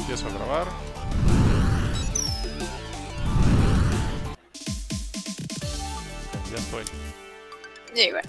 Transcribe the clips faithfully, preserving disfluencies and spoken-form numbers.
Empiezo a grabar. Ya estoy. Ya igual.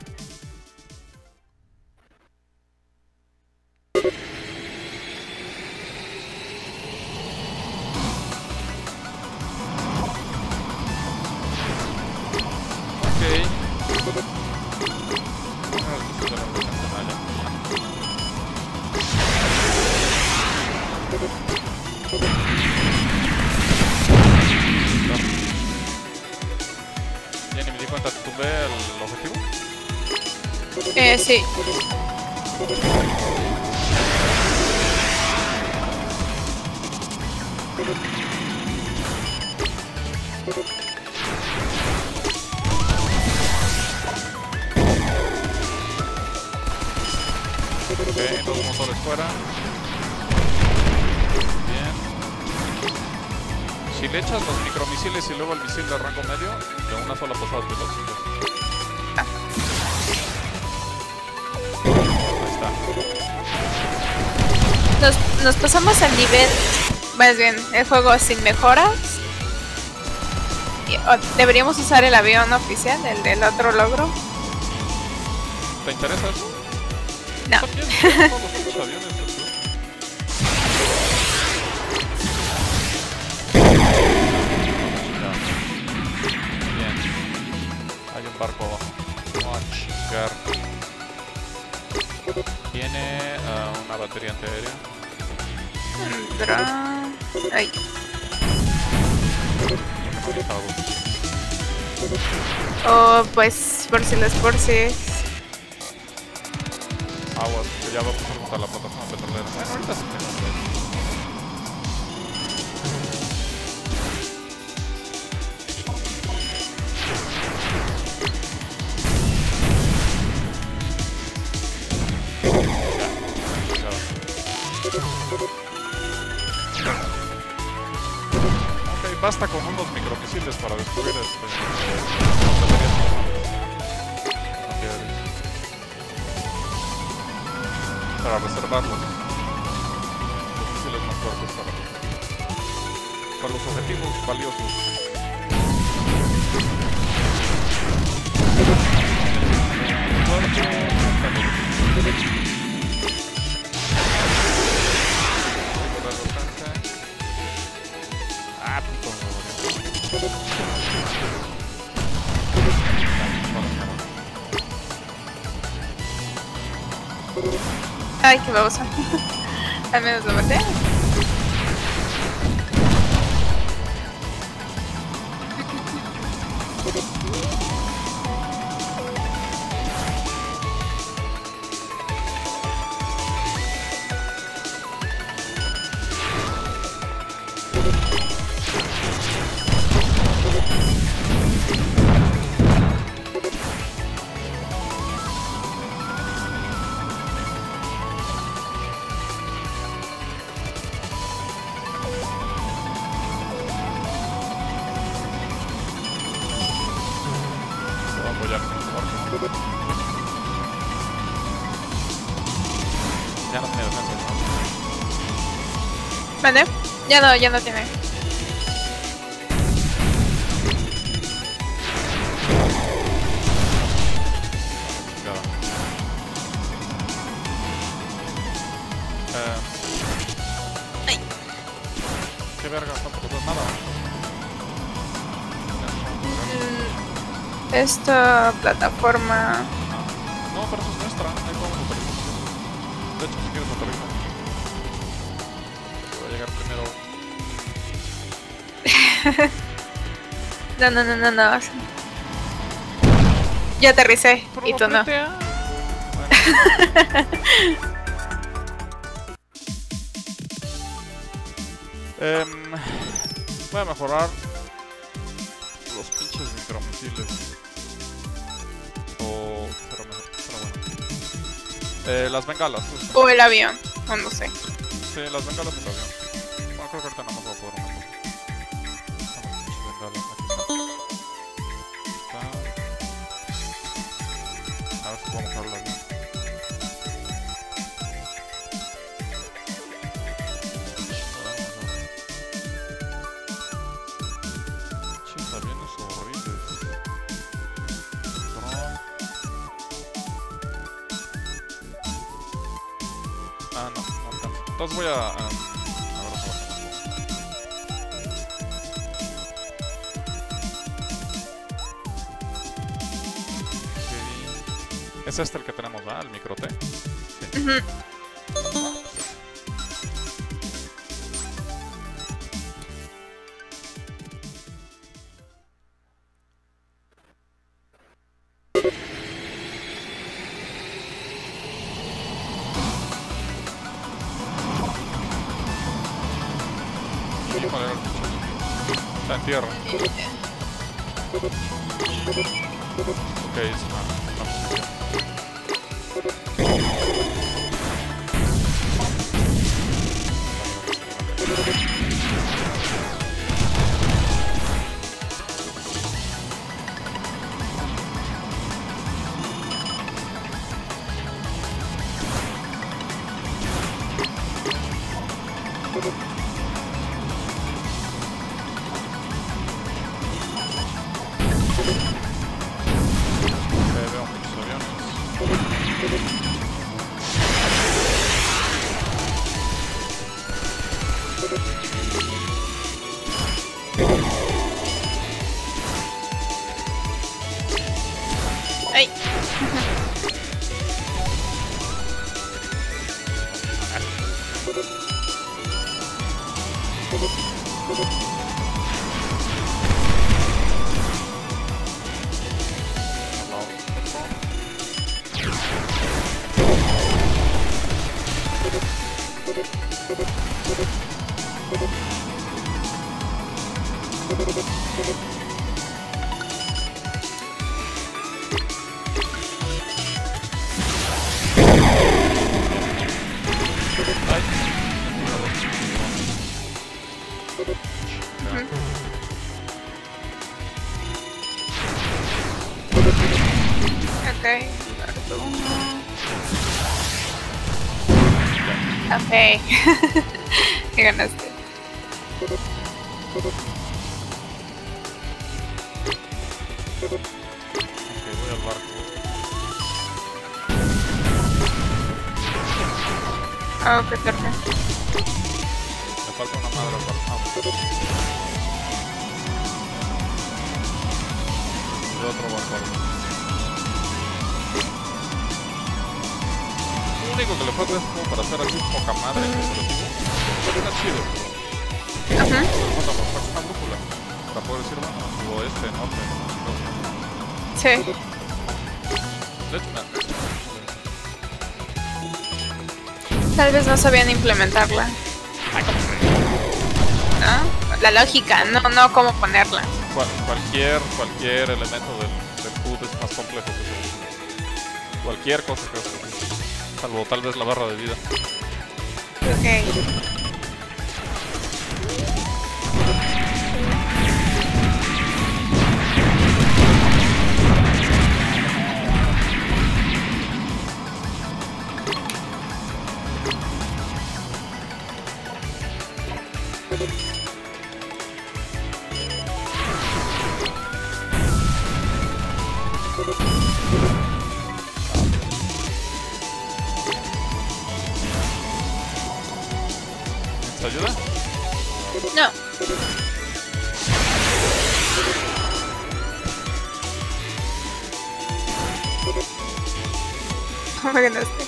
Ya ni me di cuenta, tumbé el objetivo. Eh, sí. Ok, dos motores fuera. Bien. Si le echas los micromisiles y luego el misil de rango medio, de una sola pasada te lo chingas. Ah. Ahí está. Nos, nos pasamos al nivel, más bien, el juego sin mejoras. Y, o, deberíamos usar el avión oficial, el del otro logro. ¿Te interesa eso? No. También, todos los otros aviones. Bien. Hay un barco abajo. Vamos a chingar. Tiene uh, una batería antiaérea. Dron. Ay. Oh, pues, por si las por si. Aguas, que ya va a pasar junto a la plataforma petrolera. Bueno, ahorita se tengo. Ok, basta con unos micromisiles para destruir este. Para reservarlos. Los misiles más fuertes para, para los objetivos valiosos. Ah, puto. Ay, qué babosa. Al menos lo maté. Ya no tiene defensa, ¿no? ¿Vale? Ya no, ya no tiene. Chingada. Eh... Ay. ¿Qué verga? Tampoco es nada. Mm, esta plataforma. No, pero eso es nuestra. Ahí podemos aterrizar. De hecho, si quieres aterrizar. Voy a llegar primero. No, no, no, no, no. Ya aterricé Pero y tú no. Bueno. eh, voy a mejorar los pinches micromisiles. O... Pero, mejor, pero bueno. Eh, las bengalas. Justo. O el avión, o no sé. Sí, las bengalas del avión. Bueno, creo que ahorita nada más voy a poder una cosa. Bengalas, aquí está. A ver si puedo mejorar el avión. Ah, no, no alcanza. Entonces voy a... a... a ver, a ver. Okay. Es este el que tenemos, ¿verdad? El micro T. Sí. Uh-huh. Está en tierra. Ok, es una, una posición. Ay. Ok. Ok. ¿Qué ganaste? Ok, voy al barco. Oh, qué torpe. Me falta una madre al barco. Ah, de otro barco. Lo único que le falta es como para hacer así poca madre. Está chido. Ajá. Me falta por falta una brújula. Para poder decir, bueno, oeste, norte. Sí. De hecho, nada. Tal vez no sabían implementarla. ¿No? La lógica, no, no cómo ponerla. Cual, cualquier, cualquier elemento del, del H U D es más complejo que eso. Cualquier cosa que eso. Salvo tal vez la barra de vida. Ok. ¿Te ayuda? No. ¿Cómo ganaste?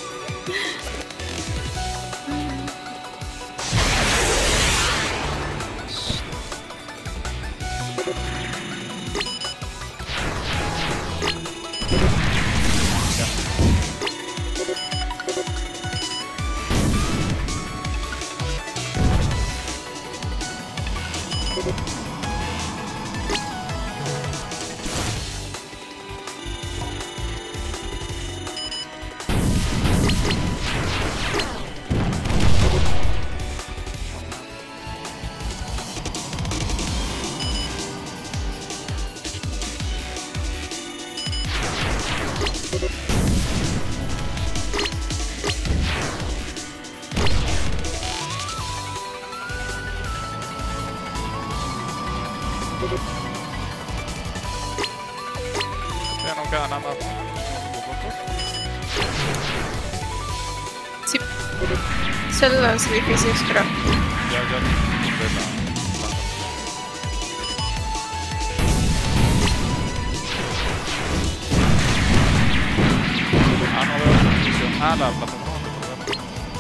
Ya no queda nada más. Sí. Solo los edificios, creo. Ya, ya, de la... Ah, no veo la posición. Ah, la plataforma de problema.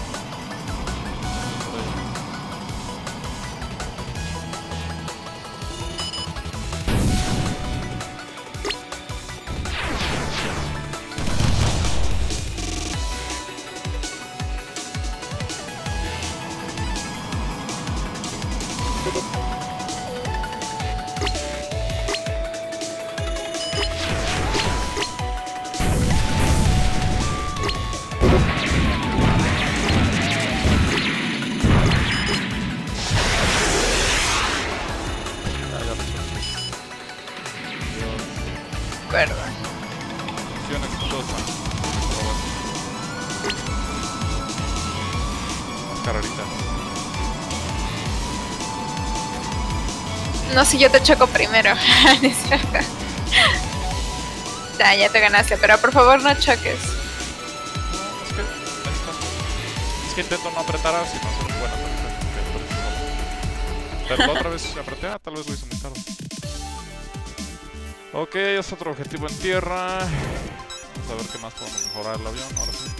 Perdón. Misión exitosa. Más carreritas. No, si yo te choco primero. No es cierto. Ya, ya te ganaste, pero por favor no choques. No, es que... Es que intento no apretar así, no ser buena apretar. Pero la otra vez apreté, ah, tal vez lo hice muy tarde. Ok, es otro objetivo en tierra. Vamos a ver qué más podemos mejorar el avión, ahora sí.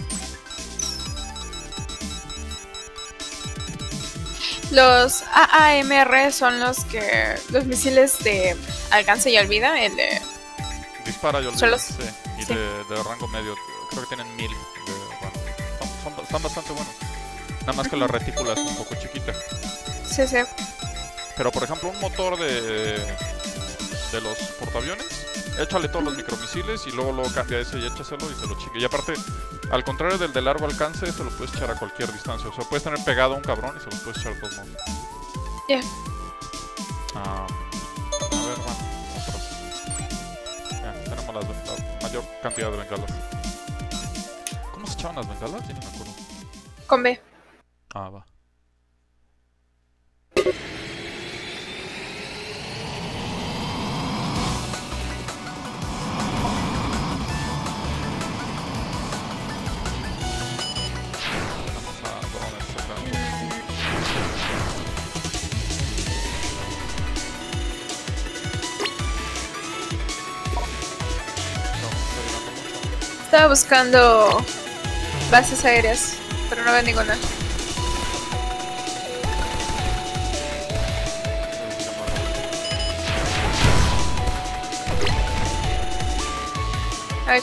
Los A A M R son los que... Los misiles de alcance y olvida, el de... Dispara y olvida, Son los- sí. Y sí. de, de rango medio, creo que tienen mil de rango. Son, son- están bastante buenos. Nada más que la retícula es un poco chiquita. Sí, sí. Pero por ejemplo, un motor de... de los portaaviones, échale todos los micromisiles y luego luego cambia ese y échaselo y se lo chingue. Y aparte, al contrario del de largo alcance, se lo puedes echar a cualquier distancia. O sea, puedes tener pegado a un cabrón y se lo puedes echar a todos modos. Ya. Ah, a ver, bueno, otros. Ya, tenemos las, la mayor cantidad de bengalas. ¿Cómo se echaban las bengalas? Ya no me acuerdo. Con B. Ah, va. Vamos a drones acá. No, estoy llegando mucho. Estaba buscando bases aéreas, pero no veo ninguna. Ay,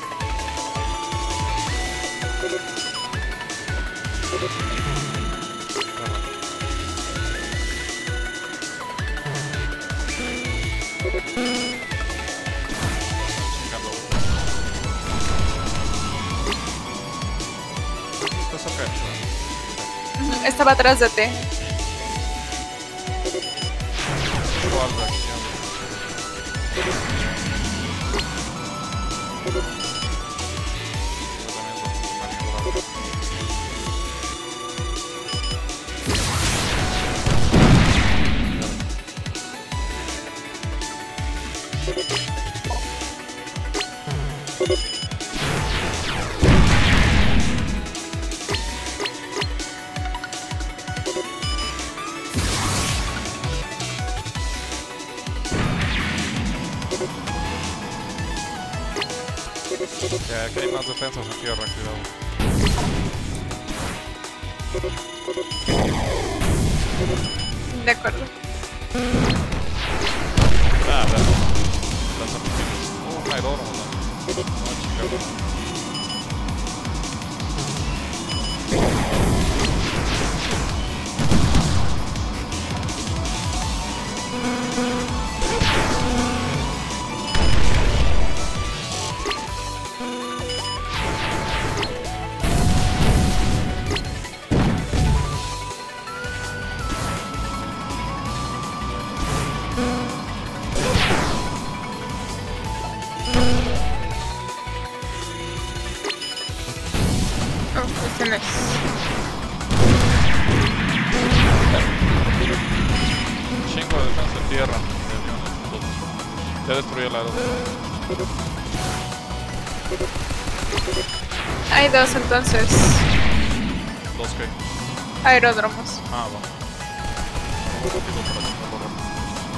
Está cerca de mí, ¿verdad? estaba atrás de ti. Tengo algo aquí, ya. Yo también lo maniobro. Ya, aquí hay más defensas en tierra, cuidado. De acuerdo. Ah, a ver. Lanzamisiles. Oh, un aeródromo, ¿no? No, chingado. Oh, este no es. Chingo de defensa en tierra. De aviones, todo. Ya destruí el aeródromo. Hay dos entonces. ¿Los qué? Aeródromos. Ah, va. Vamos rápido para chingarlo rápido.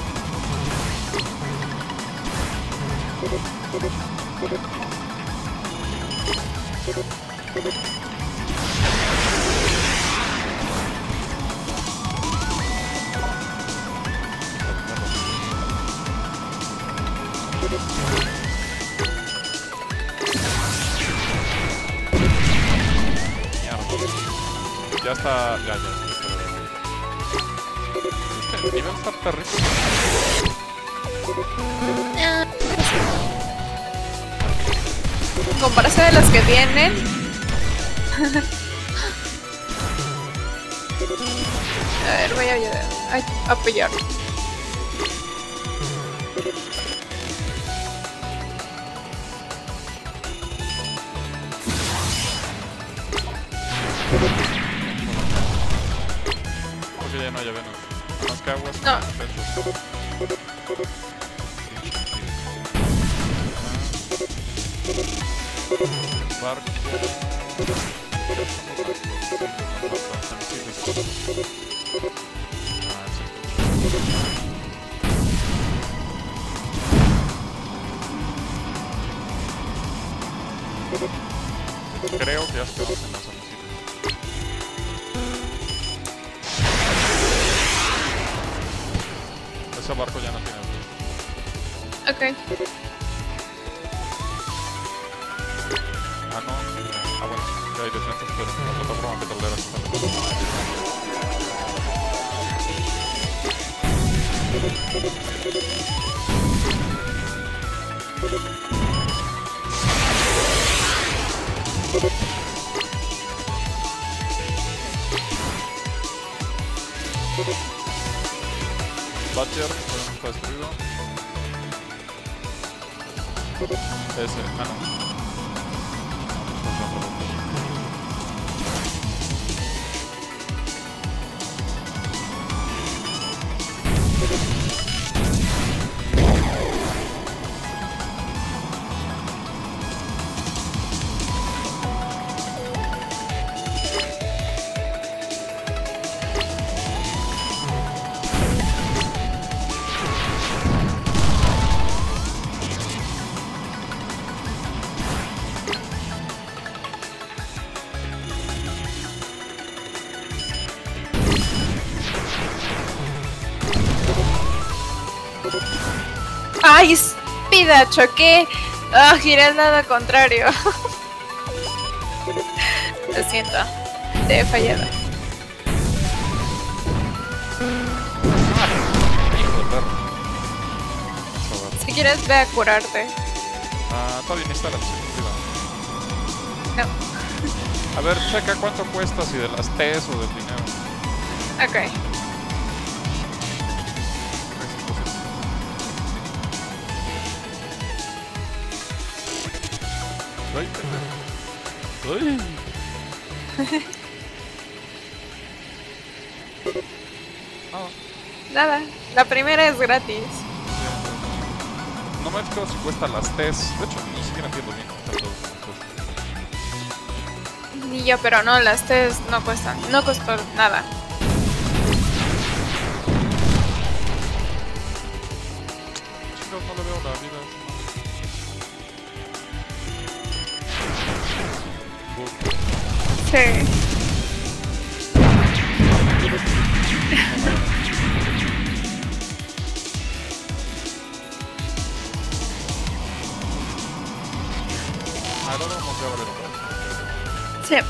Mierda. Ya está. Ya, ya, ya está bien. Este nivel está terrible. En comparación de los que vienen. A ver, voy a ayudar. A apoyar. Porque ya no hay venos. Más que aguas. No. Barco. Creo que ya estamos en los homicidios. Ese barco ya no tiene luz. Ok. Ah, no. Ah, bueno. Ya hay defensas, pero la plataforma petrolera está Badger, no está destruido. Ese, ah no. ¡Ay, espida! Choqué. Ah, giré al lado contrario. Lo siento. Te he fallado. Hijo de perro. Si quieres, ve a curarte. Ah, está bien, está la seguridad. No. A ver, checa cuánto cuesta, si de las T's o del dinero. Ok. Ay, ay. Ah, Nada. La primera es gratis. no me fijo si cuesta las T's. De hecho, ni siquiera entiendo bien cómo están todos. Ni yo, pero no, las T's no cuestan. No costó nada. Chicos, no le veo la vida. Sí. Ahora vamos a ver otra. Sí.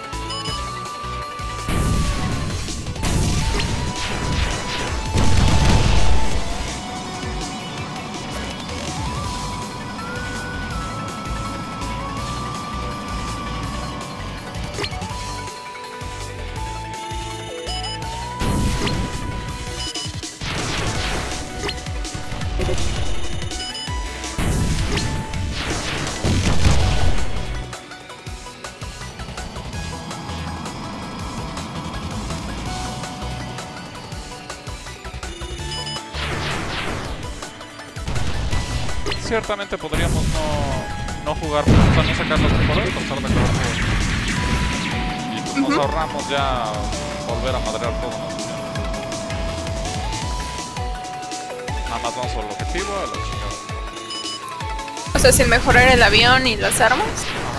Ciertamente podríamos no, no jugar, o sea, no sacar los temporadas, pasar de acuerdo. Y pues Nos Ujú. ahorramos ya volver a madrear todo nosotros. Nada más vamos al objetivo, a la chingada. O sea, sin mejorar el avión y las armas. Ajá.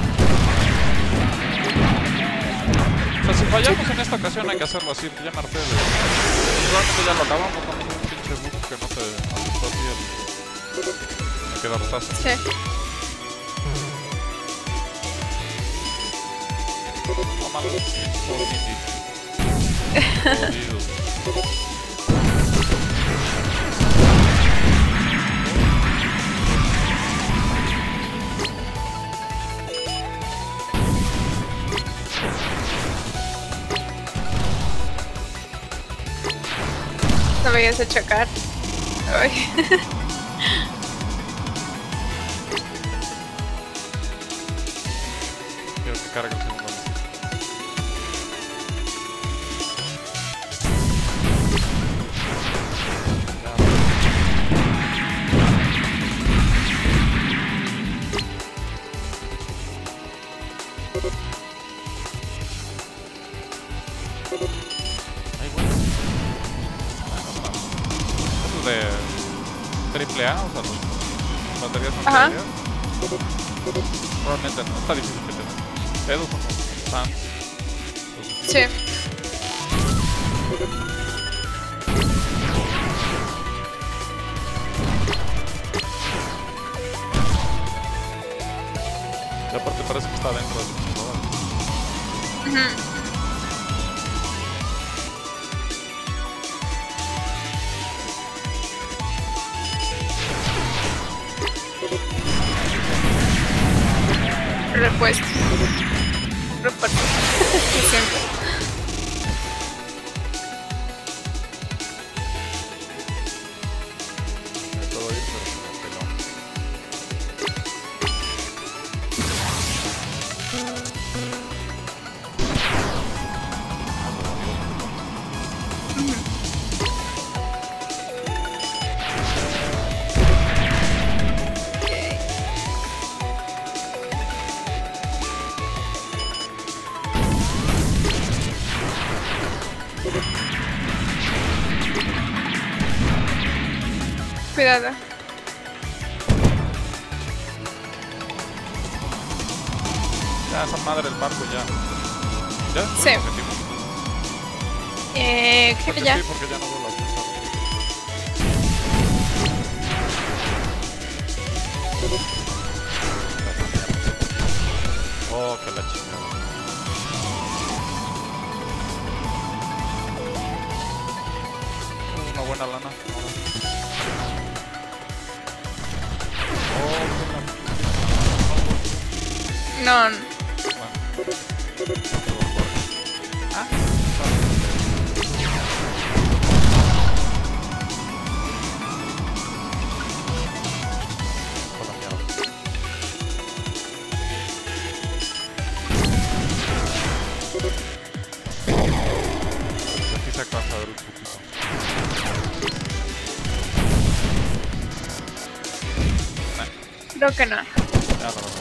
O sea, si fallamos en esta ocasión hay que hacerlo así, ya me harté de... Realmente ya lo acabamos, no un pinche bug que no se ajustó así el... Me queda rotazo. Sí. No mames, jodido. No vayas a chocar. Ay. Quiero que cargue el segundo. Ay, bueno. Eso es de triple A, o sea, los baterías son Ajá. baterías. Probablemente no, está difícil que te den. Dedos son los Sans. Sí. Y aparte parece que está dentro del computador. Ujú. Repuesto. Repuesto. Lo siento. Me puedo ir, pero como que no. Cuidado. Ya, esa madre el barco ya. ¿Ya? ¿Fue Sí. el objetivo? Eh, creo Porque que ya. sí, porque ya no veo la fuerza. Oh, que la chingada. Una buena lana. Oh, No. bueno. Ah, por la mierda. Aquí se alcanza a ver un poquito. Creo que no. Ya no lo veo.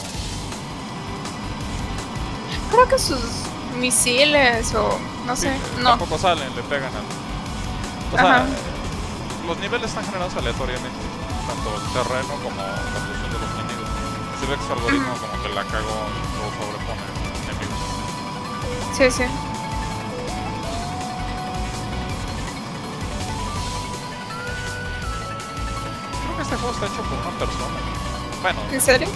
Creo que sus misiles o no Sí, sé. eh, No. Tampoco salen, le pegan al... O sea, Ajá. eh, los niveles están generados aleatoriamente, tanto el terreno como la posición de los enemigos. Si ves que su algoritmo como que la cagó y lo sobrepone a los enemigos. Sí, sí. Creo que este juego está hecho por una persona. Bueno, ¿En serio?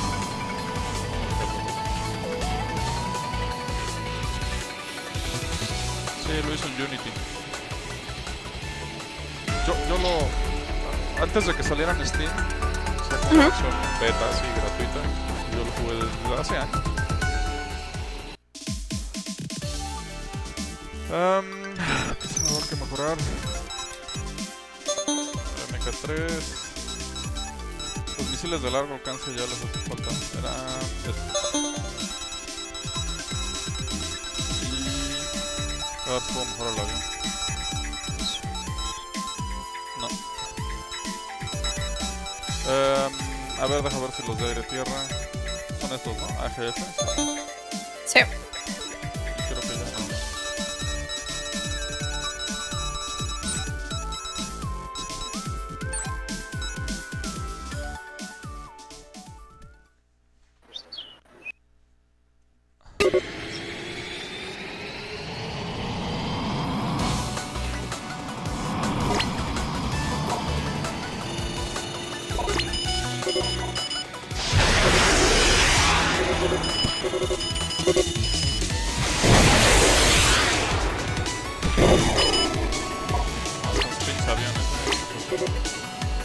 sí, lo hizo en Unity. Yo, yo lo... Antes de que saliera en Steam, o sea, como Ujú. versión beta así gratuita, yo lo jugué desde hace años. Um, pues, a ver qué mejorar. M K tres. Los misiles de largo alcance ya les hace falta. Era esto. Y a ver si puedo mejorar el avión. No. Um, a ver, deja ver si los de aire tierra son estos, ¿no? A G F. Sí.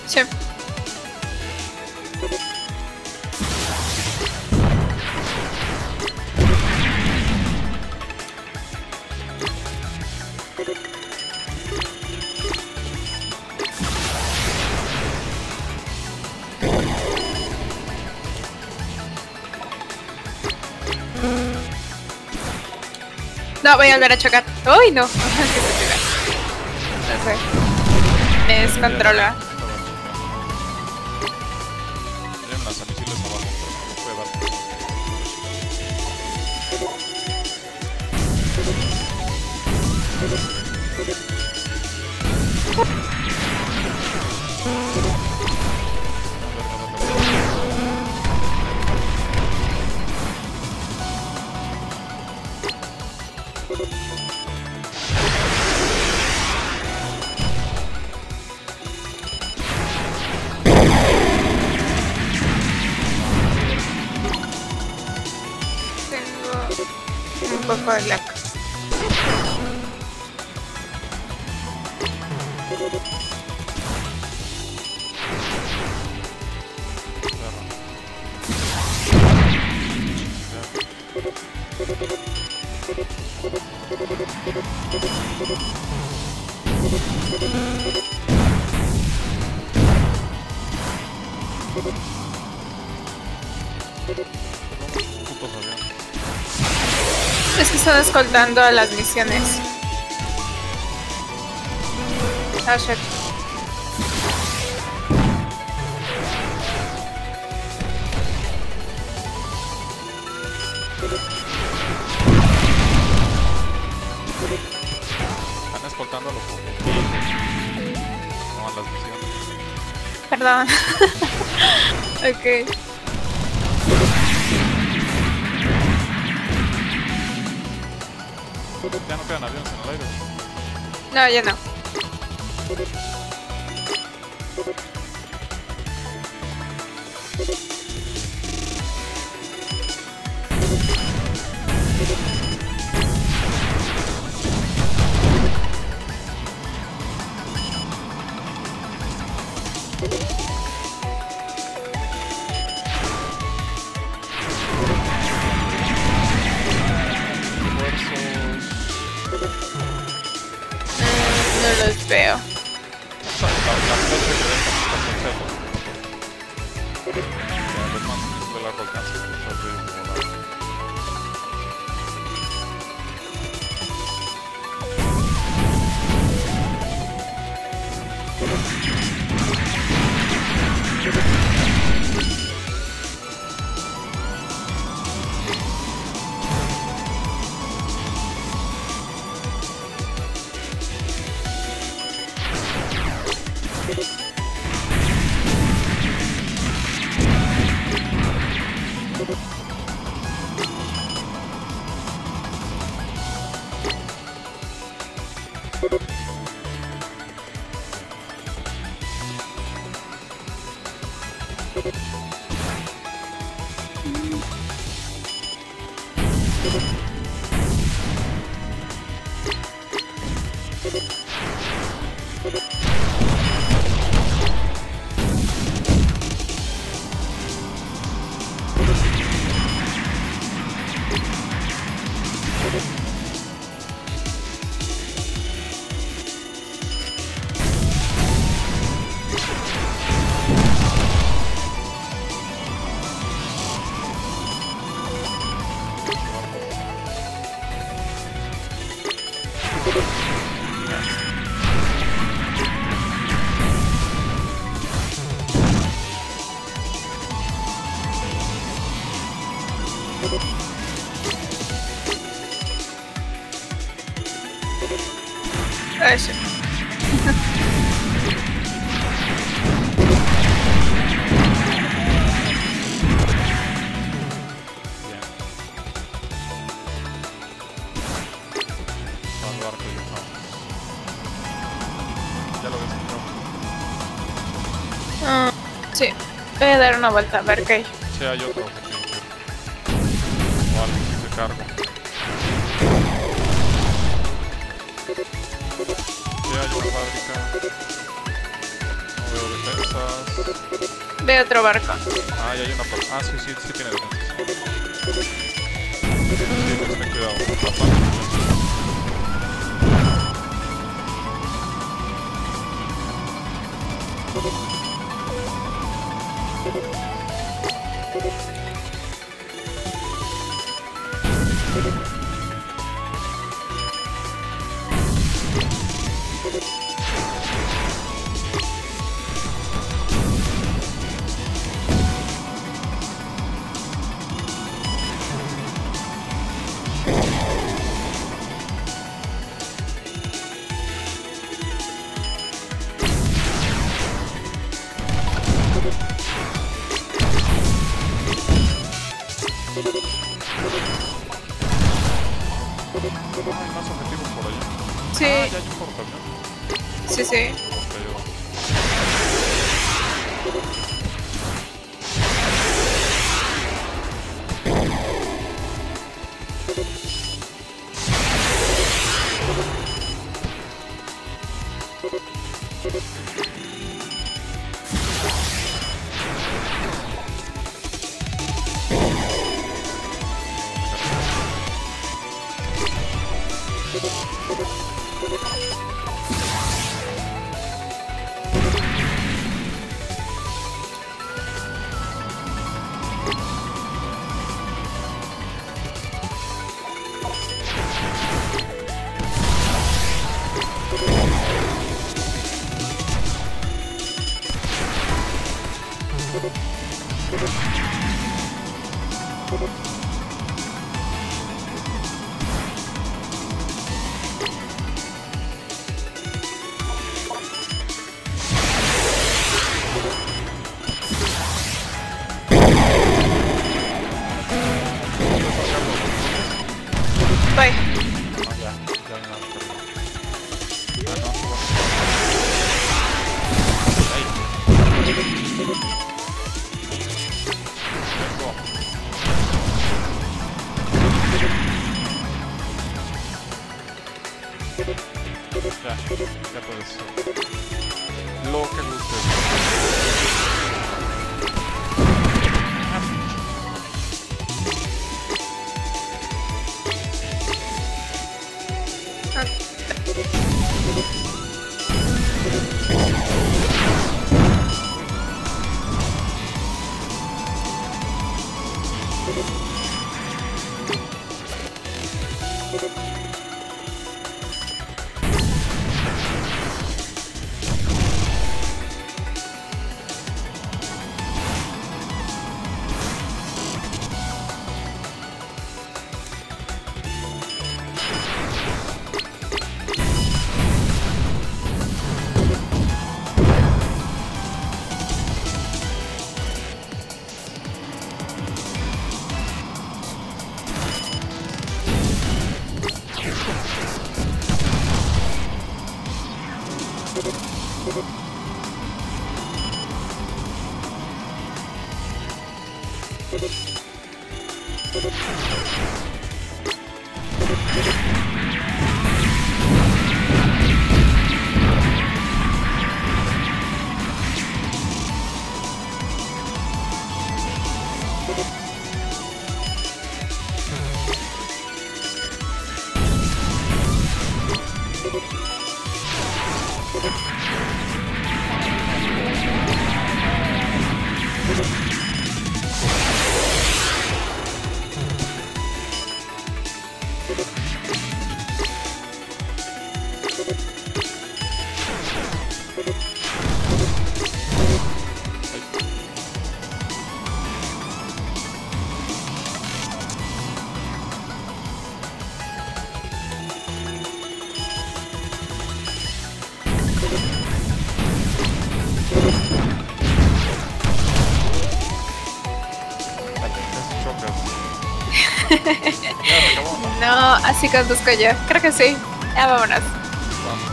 Sí. No, voy a volver a chocar. ¡Uy, no! Que se pega. No sé. Me descontrola. Tienen lanzamisiles abajo, pero no puede dar. Tengo un poco de lag. Putos aviones. Es que están escoltando a las misiones. Ah, shit. Están escoltando a los objetivos, no a las misiones. Perdón. Ok. Ya no quedan aviones en el aire. No, ya no. No los veo. La, la flecha que deja está con cero. Ya, los más de largo alcance. Los ruidos volados. Ay, shit. Bien. Al barco y dejamos. Ya lo ves, ¿no? Ah, sí. Voy a dar una vuelta a ver qué hay. Sí, hay otro objetivo. O alguien que se carga. Sí, hay una fábrica. No veo defensa. defensas. Ve otro barco. Ah, ya hay una por... Ah, sí, sí, sí tiene defensas. Sí, ten cuidado. Bastante. Hay más objetivos por allá. Sí. Ah, ya hay un portaavión. Sí, sí. Ok, va. Voy. Ah, ya, ya no, perdón. Ah, no, bueno. Ahí. Vengo. Ya, ya puedes. Lo que gustes. No, así conduzco yo. Creo que sí. Ya vámonos. Vamos,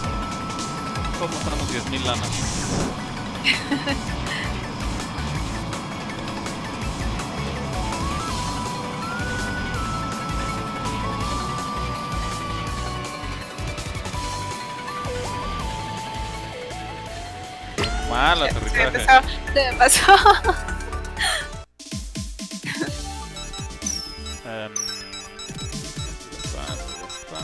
pues. Todos mostramos diez mil lanas. Mal Ya, se me aterrizaje. pasó, se me pasó. Em, ya está, ya está.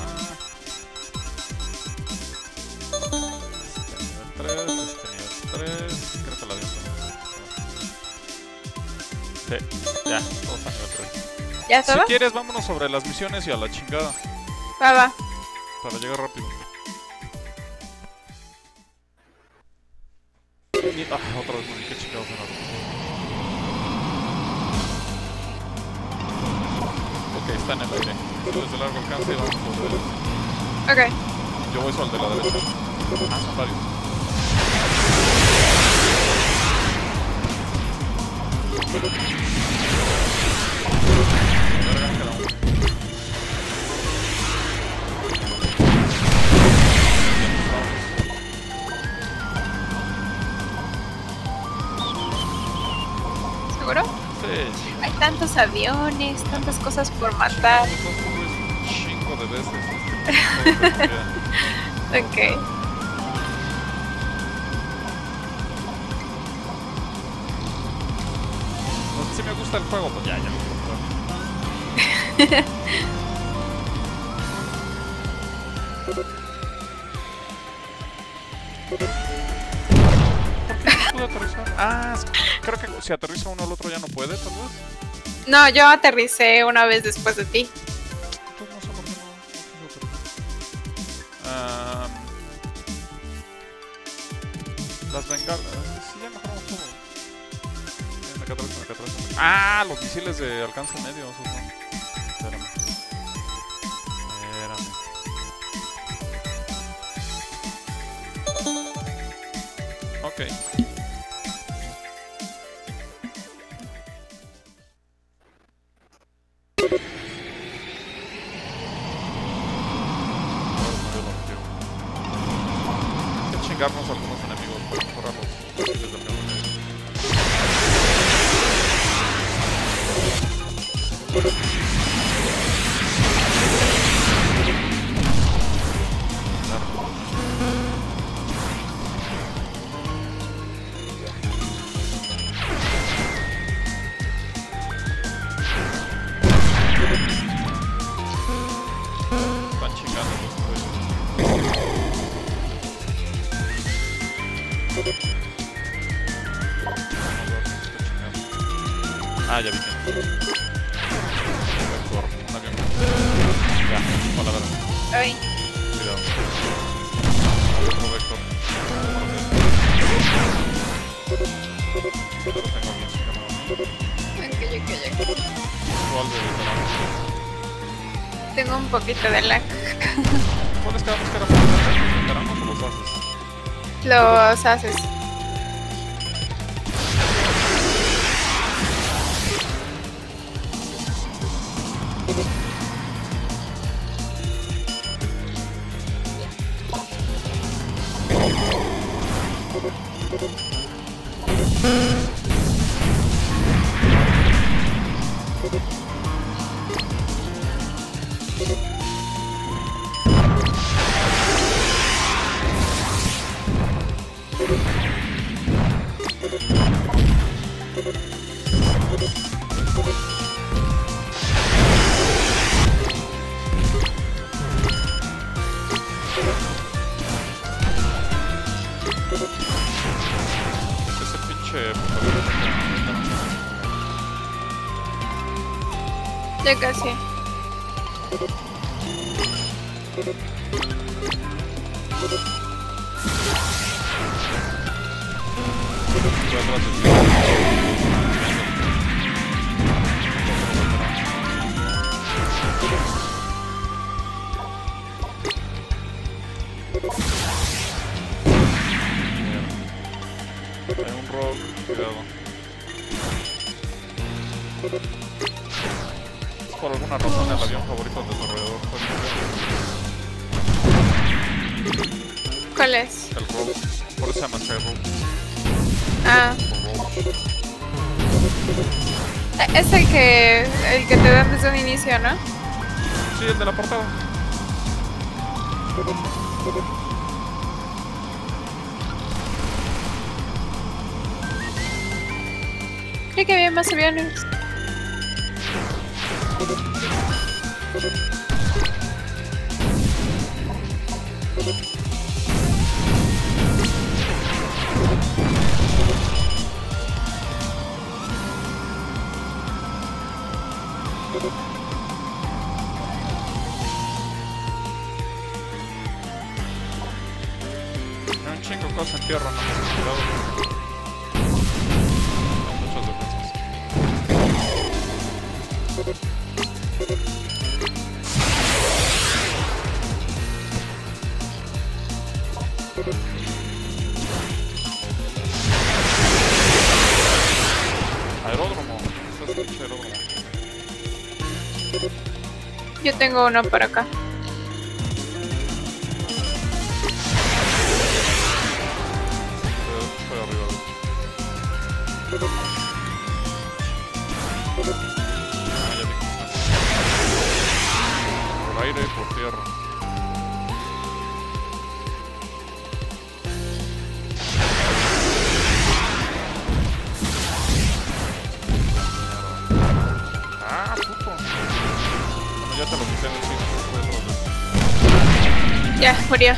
Este nivel tres, este nivel tres. Creo que la dio. Sí, ya, todos a nivel tres. ¿Ya Si todo? quieres, vámonos sobre las misiones y a la chingada. Va, va. Para llegar rápido. Y, ah, otra vez me vi que chingados en la Ok, está en el aire. Misiles de largo alcance y vamos sobre él. Ok. Yo voy sobre el de la derecha. Ah, son varios. Verga, me queda uno. ¿Seguro? Sí. Hay tantos aviones, tantas cosas por matar. Eso ocurre un chingo de veces. Ok. Si me gusta el juego, pues ya, ya lo compré. ¿Por qué no pude aterrizar? Ah, es- creo que si aterriza uno al otro ya no puede, tal vez. No, yo aterricé una vez después de ti. Pues no sé por qué no, no quiso aterrizar. Am, las bengalas. Sí, ya mejoramos todo. Ven, acá atrás, acá atrás. Ah, los misiles de alcance medio. Esos son. Espérame. Espérame. Ok. Hay que chingarnos a algunos enemigos para mejorar los misiles del medio. Están chingando los güeyes. Ah, ya vi que no. Vector, un avión. Ya, hola, verdad. Ay, Cuidado. Otro vector. Lo tengo bien chingado. ok, ok, ok. ¿Cuál de disparar? Tengo un poquito de lag. ¿Cuáles quedamos que éramos? ¿Los disparamos o los haces? Los haces. Ese pinche... Ya casi. Estoy atrás de ti. Hay un rock, cuidado. Es por alguna razón el avión favorito del desarrollador. ¿Cuál es? El rock, por eso se llama Sky Rock. Ah, Por rock. es el que, el que te dan desde un inicio, ¿no? Sí, el de la portada. Creí que había más aviones. Hay un chingo de cosas en tierra, no me he cuidado. Hay muchas defensas. Aeródromo. ¿Estás en el aeródromo? Yo tengo uno por acá. Estoy arriba. Ah, ya vi que está. Por aire y por tierra. Ah, puto. Bueno, ya te lo quité en el sitio. Ya, murió.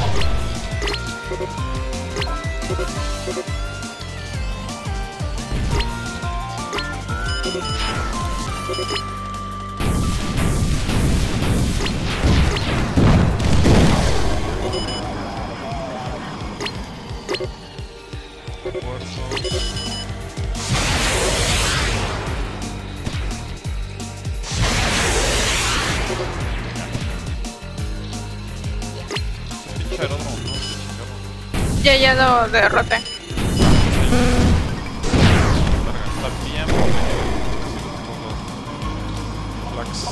Pinche aeródromo, ¿no? Ya, ya lo derroté. Está bien protegido. Flax.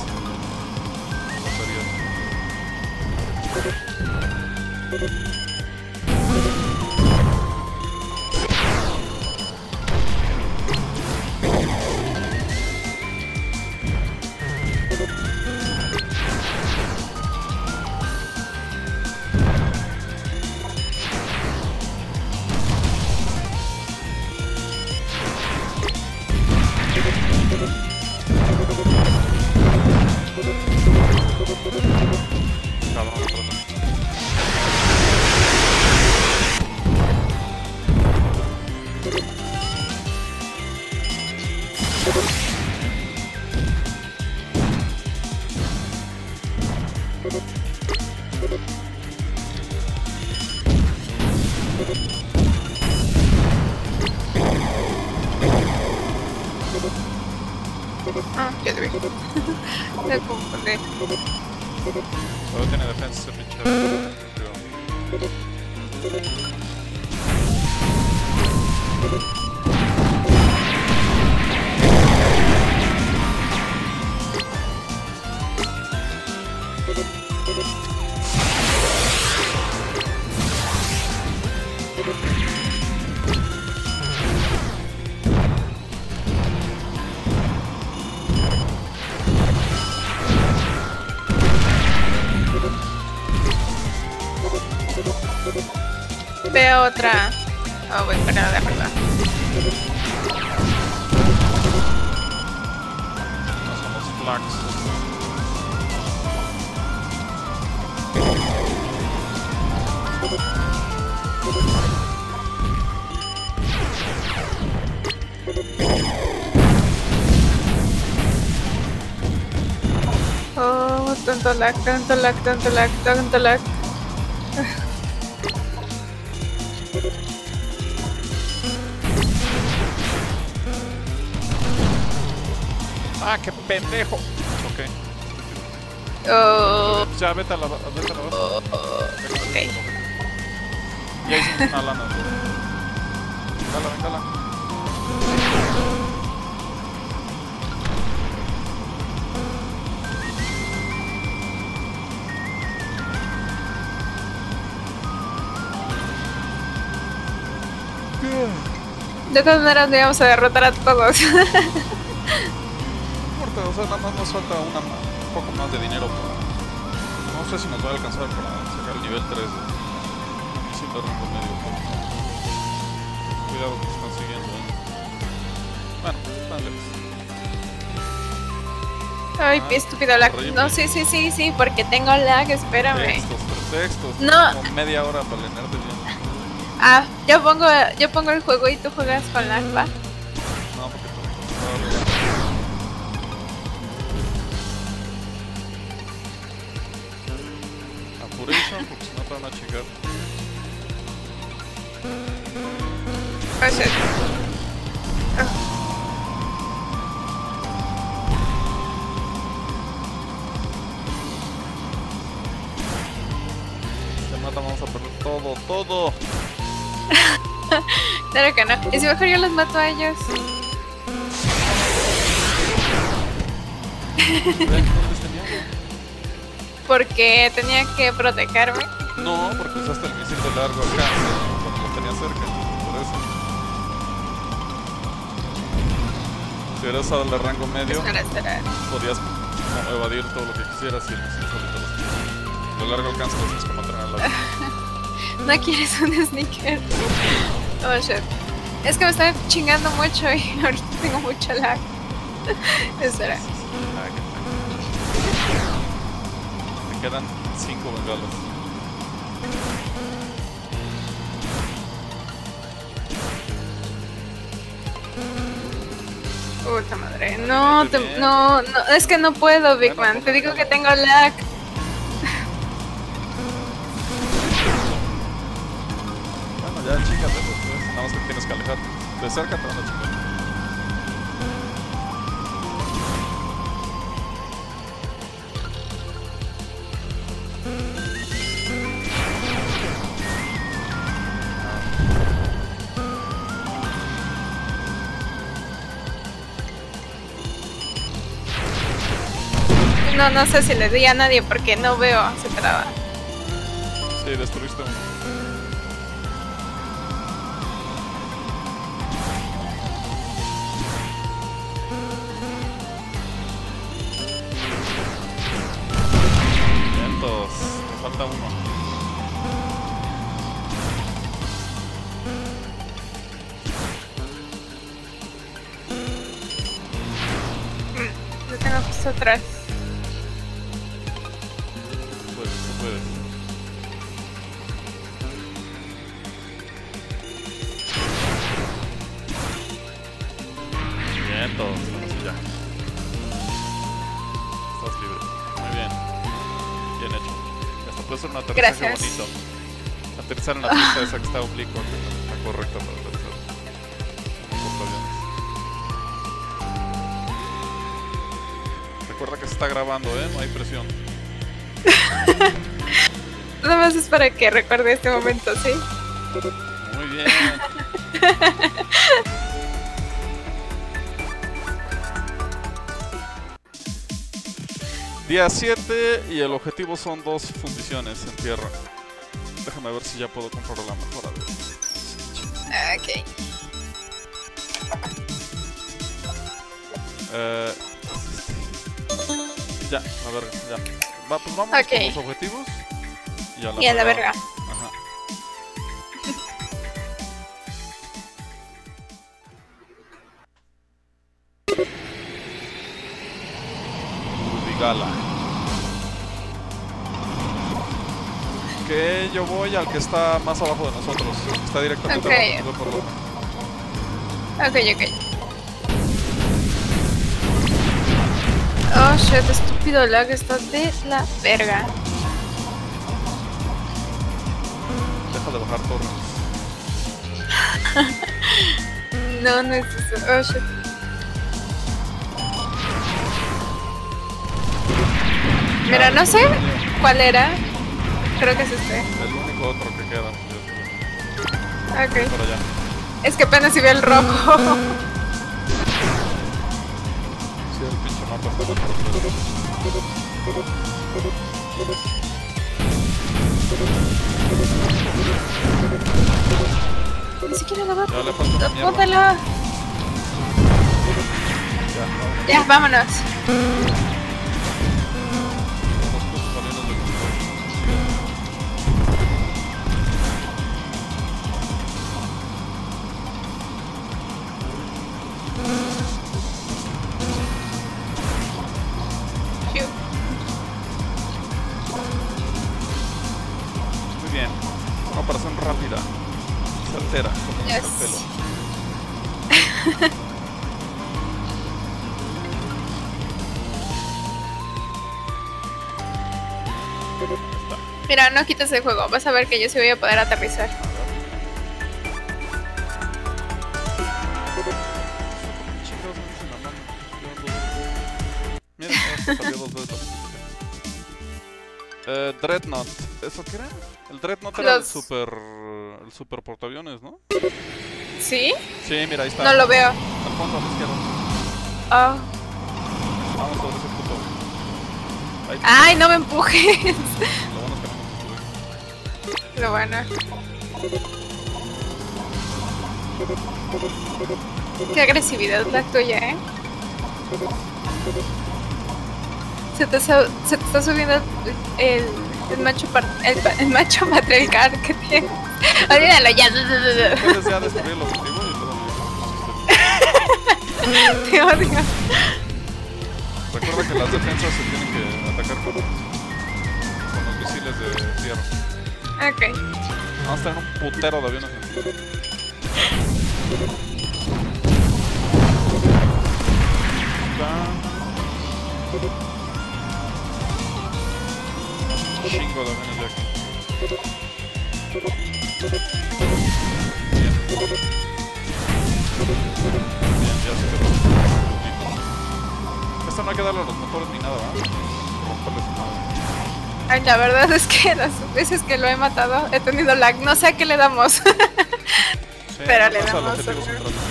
Cabrón, perdón. Ah, ya te vi. Me confundí. Solo tiene defensa ese pinche aeródromo. Veo otra. Oh, voy para la de arriba. No somos flax. Oh, tanto lag, tanto lag, tanto lag, tanto lag. Ah, qué pendejo. Ok. Oh, Ya, vete a la, vete a la base. oh, ok. Ya hicimos una lana. Vengala, vengala. De todas maneras, le vamos a derrotar a todos. No importa, o sea, nada más nos falta una, un poco más de dinero para... No sé si nos va a alcanzar para sacar el nivel tres de... Sin dar un promedio. Cuidado que te están siguiendo, ¿eh? Bueno, están lejos. Ay, Ah, estúpido lag. horrible. No, sí, sí, sí, sí, porque tengo lag, espérame. Textos, pero textos. No. Como media hora para leerte bien. Ah, yo pongo, yo pongo el juego y tú juegas con lag, ¿va? No, porque tu computadora. Apuration, porque si no te van a chingar. Pues es. Si te matan, vamos a perder todo, todo. Claro que no. Y si mejor yo los mato a ellos. ¿Ven? ¿Dónde está mi agua? Porque tenía que protegerme. No, porque usaste el misil de largo alcance cuando lo tenía cerca, por eso. Si hubieras usado el de rango medio, Espera, espera. podías como evadir todo lo que quisieras y el misil solito los... De largo alcance lo tienes como entrenar la vida. No quieres un sneaker. Oh shit. Es que me está chingando mucho y ahorita tengo mucho lag. Espera. Ah, qué pena. Me quedan cinco bengalas. Puta madre. No, te, no, no, es que no puedo, Big Bueno, Man. Te digo que tengo lag. Bueno, ya chingate después. Nada más que tienes que alejarte. De cerca te van a chingar. No, no sé si le di a nadie porque no veo. Se traba. Sí, destruiste uno. Vientos. Me falta uno. Lo tengo justo atrás. Pues, tú puedes. Vientos. Ahora sí ya. Estás libre. Muy bien. Bien hecho. Esto puede ser un aterrizaje Gracias. bonito. Aterrizar en la pista esa que está oblicua, que es la correcta para aterrizar. Portaaviones. Recuerda que se está grabando, ¿eh? No hay presión. Nada más es para que recuerde este momento, ¿sí? Muy bien. Día siete y el objetivo son dos fundiciones en tierra. Déjame ver si ya puedo comprar la mejora de... Ok. Eh, ya, a ver, ya. Va, pues vamos Ok. con los objetivos. Y a la, Y a la verga. verga. Ajá. Urdigala. Que yo voy al que está más abajo de nosotros. Está directamente Ok. abajo. Voy por lo- Ok, ok. Oh shit, estúpido lag, está de la verga. Deja de bajar torres. No, no es eso. Oh shit. Mira, no sé cuál era. Creo que es este. El único otro que queda. Ok. Por allá. Es que apenas si ve el rojo. Sí, el pinche mapa está por completo. Ni siquiera la va. Ya le falta una mierda. Póntalo. Ya, no. Ya, vámonos. Los putos aviones de control. rápida, certera, como Yes. el pelo. Mira, no quites el juego. Vas a ver que yo sí voy a poder aterrizar. Mira, ya salió dos veces. Eh, Dreadnought, ¿eso qué era? El Dreadnought era Los- el super... el super portaaviones, ¿no? ¿Sí? Sí, mira, ahí está. No lo veo. Al fondo, a la izquierda. Oh. Vamos sobre ese puto. Ahí. Ay, no me empujes. Lo bueno es que no nos sube. Lo bueno. Qué agresividad la tuya, ¿eh? Se te, su- se te está subiendo el, el, el macho par- el, pa- el macho patriarcal que tienes. Olvídalo ya. Puedes ya descubrir el objetivo y luego me... Te odio. Recuerda que las defensas se tienen que atacar con, con los misiles de tierra. Ok. Vamos a tener un putero de aviones encima. Un chingo de aviones de aquí. Bien. Bien, ya se quedó. Listo. Esto no hay que darle a los motores ni nada, ¿verdad? Romperles su madre. Ay, la verdad es que las veces que lo he matado he tenido lag. No sé a qué le damos. Sí, Pero no le pasa al damos objetivo otro. central.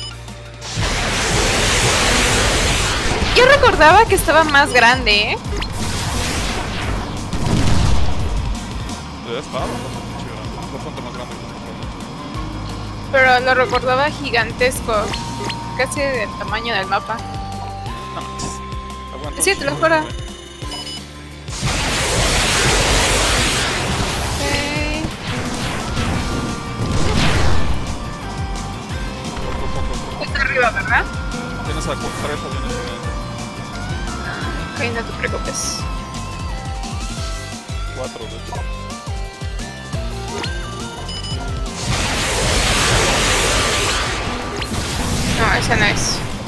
Yo recordaba que estaba más grande, ¿eh? Debe estar bastante pinche grande, bastante más grande que nosotros. Pero lo recordaba gigantesco. Casi del tamaño del mapa. No manches. Aguanta. Sí, te lo juro. Ok. Poco, poco, poco. Está arriba, ¿verdad? Tienes a cu- tres aviones y Ok, no te preocupes. cuatro de hecho. No, esa no es.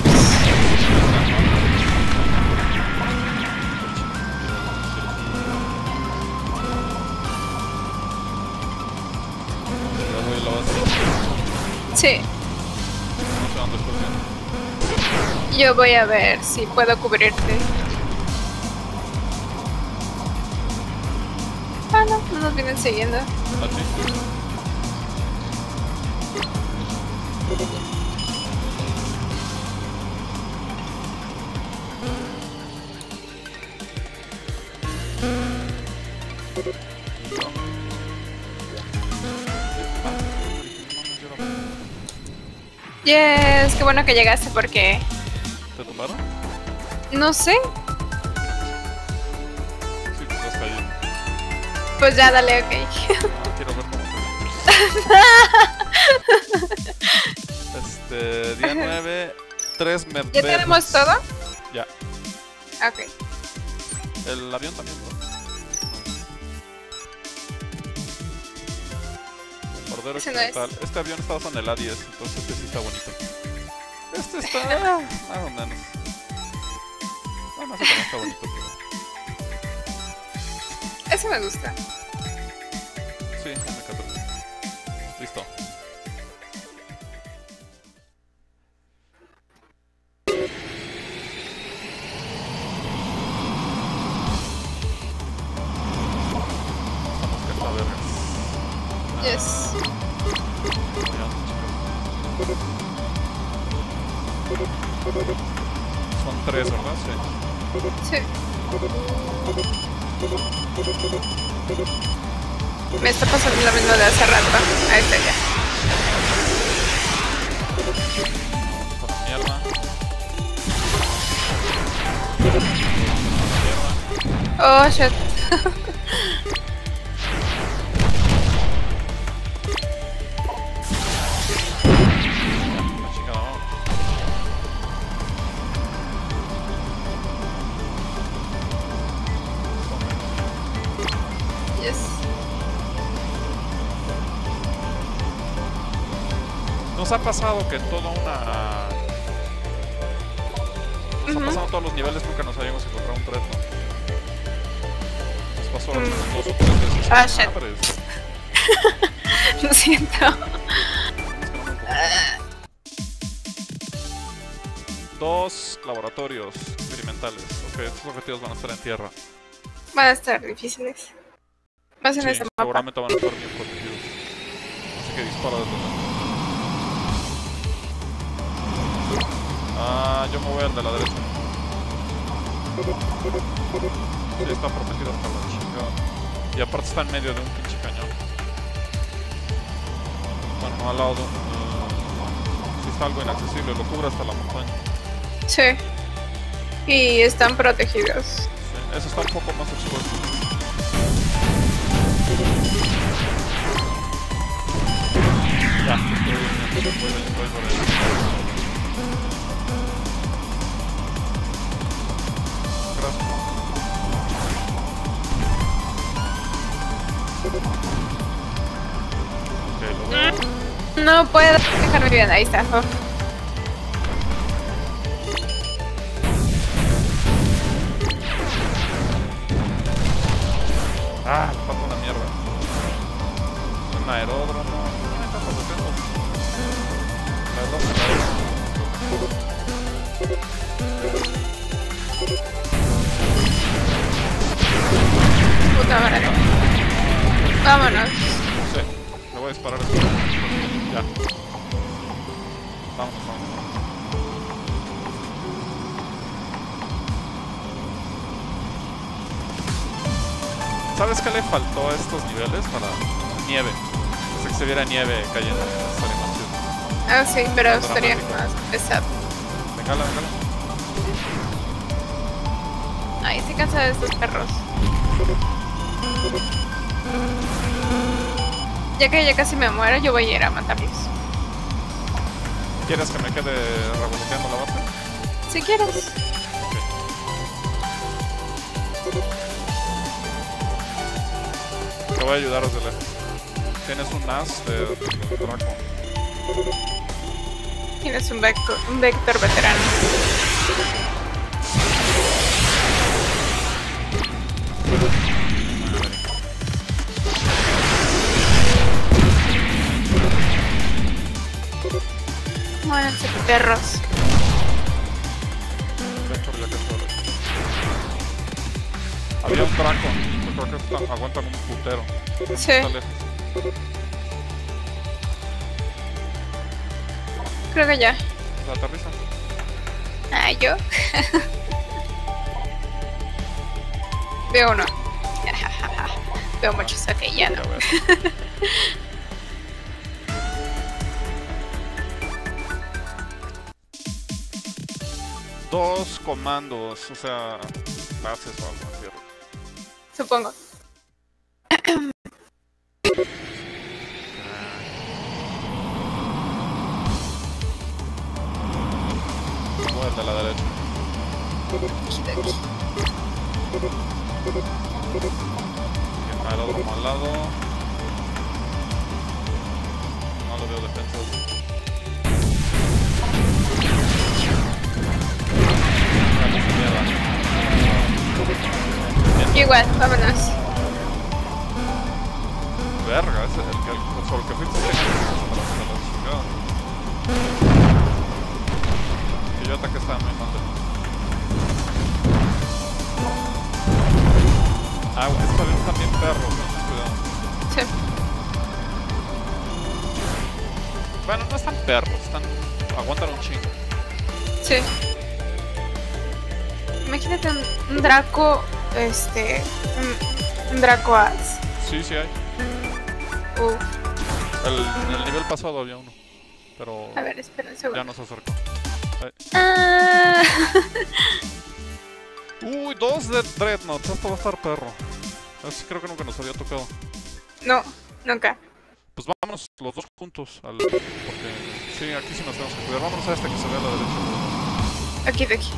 Ya voy a la base. Sí. No sé dónde estoy viendo. Yo voy a ver si puedo cubrirte. Ah, no, no nos vienen siguiendo. Ah, sí. Listo. Yes, qué bueno que llegaste porque ¿Te tumbaron? no sé. Sí, pues estás cayendo. Pues ya dale, ok. Ah, quiero ver cómo te Este, día nueve, tres me ¿Ya tenemos todo? Ya. Ok. El avión también, ¿no? Bombardero Ese no es. occidental. Este avión está basado en el A diez, entonces este sí está bonito. Este está más o menos. Bueno, ese también está bonito, pero... Ese me gusta. Sí, M catorce. Listo. Estamos cazadores. Yes. Son tres, ¿verdad? Sí. Sí. Me está pasando lo mismo de hace rato. Ahí está ya. Para la mierda. Oh, shit. La chingada, vamos. Yes. Nos ha pasado que en toda una... Nos Ujú. ha pasado todos los niveles, nunca nos habíamos encontrado un Dreadnought. Nos pasó Mm. dos o tres veces. Ah, shit. Madres. Lo siento. Es que no me encuentro. Dos laboratorios experimentales. Ok, estos objetivos van a estar en tierra. Van a estar difíciles. Más en Sí, este mapa. seguramente van a estar bien protegidos. Así que dispara desde lejos. Ah, yo me voy al de la derecha. Sí, está protegido hasta la chingada. Y aparte está en medio de un pinche cañón. Bueno, no al lado de un... Uh, sí está algo inaccesible, lo cubre hasta la montaña. Sí. Y están protegidos. Sí, eso está un poco más expuesto. Ya, estoy, estoy, estoy, estoy por ahí. Gracias. Ok, lo veo. No puedo dejarme bien. Ahí está. Oh. Ah, me falta una mierda. Un aeródromo. ¿Qué capas lo tengo? Aeródromo. Puta madre. Vámonos. Sí, le voy a disparar esto. Ya. Vámonos, vámonos. ¿Sabes qué le faltó a estos niveles? Para nieve. O sea, que se viera nieve cayendo. Estaría más chido. Ah, sí, pero Dramático. estaría más pesado. Vengala, vengala. Ay, estoy cansada de estos perros. Ya que ya casi me muero, yo voy a ir a matarlos. ¿Quieres que me quede revoloteando la base? Si quieres. Te voy a ayudar desde lejos. Tienes un as de, de Draco. Tienes un vector, un vector veterano. Muéranse, perros. Dentro de la casora. Había un Draco. Yo creo que está, aguantan un putero. Sí, Está lejos. creo que ya. Se aterriza. Ah, yo. Veo uno. Veo muchos, ok, ya no. Ya ves. Dos comandos, o sea, bases o algo así. Supongo. Voy al de la derecha. Tiene un aeródromo al lado. No lo veo defensas. Igual, vámonos. Verga, ese el que el sobre el que fuiste se la chingada. Que yo ataque estaba muy mal. Ah, estos aviones están bien perros, ten cuidado. Sí. Bueno, no están perros, están. Aguantan un chingo. Sí. Imagínate un, un Draco, este, un, un Draco As. Sí, sí hay. Uh, El, en el nivel pasado había uno. Pero a ver, espera un ya segundo. no se acercó. Ahí. Ah. Uy, dos de Dreadnoughts, esto va a estar perro. Así creo que nunca nos había tocado. No, nunca. Pues vámonos los dos juntos al. Porque sí, aquí sí nos tenemos que cuidar. Vámonos a este que se ve a la derecha. Aquí de aquí.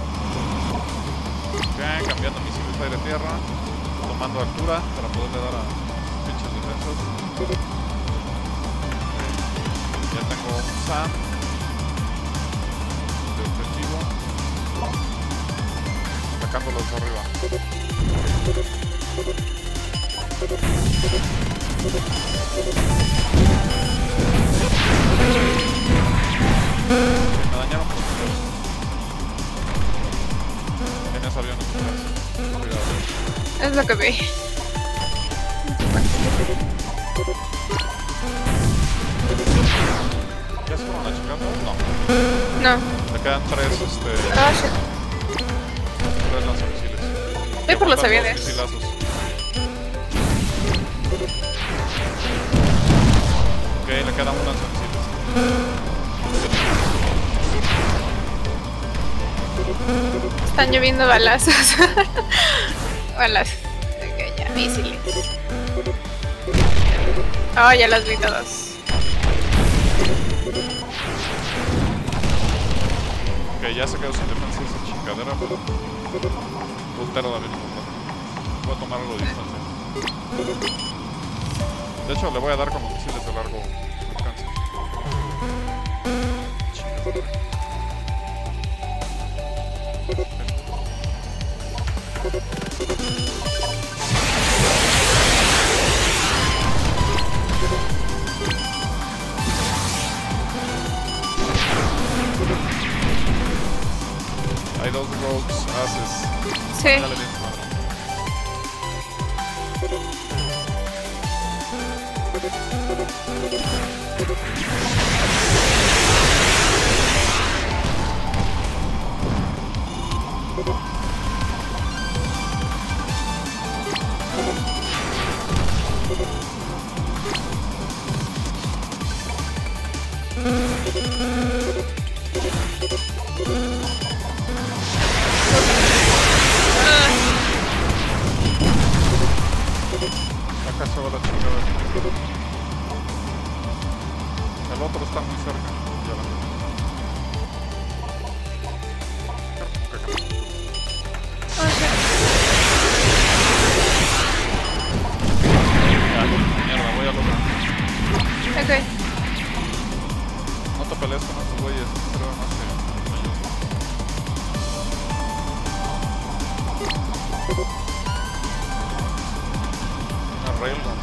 Bien, cambiando misiles aire-tierra. Tomando altura para poderle dar a pinches defensas. Ya tengo a... de objetivo. Atacándolos de arriba. Me dañaron por primero. Tienes aviones. Cuidado. Es lo que vi. ¿Ya se fueron achicando? No. No. Le quedan tres, este... Ah, shit. tres lanzamisiles. Voy por los Apuntan aviones. dos misilazos. Ok, le quedan un lanzamisiles. Están lloviendo balazos. Balazos. Ok, ya, misiles. Oh, ya los vi todos. Ok, ya se quedó sin defensa esa chingadera, pero... Puntero de avión importante. Voy a tomar algo de distancia. De hecho, le voy a dar con los misiles de largo alcance. Chingadera. Hay dos rogues haces. Sí. Dale bien, madre. Acá se va la chingada. El otro está muy cerca. Ya la Oh, shit. ah, mierda, voy a lograr. Ok. No te pelees con estos güeyes. Creo más que ellos. Una railgun.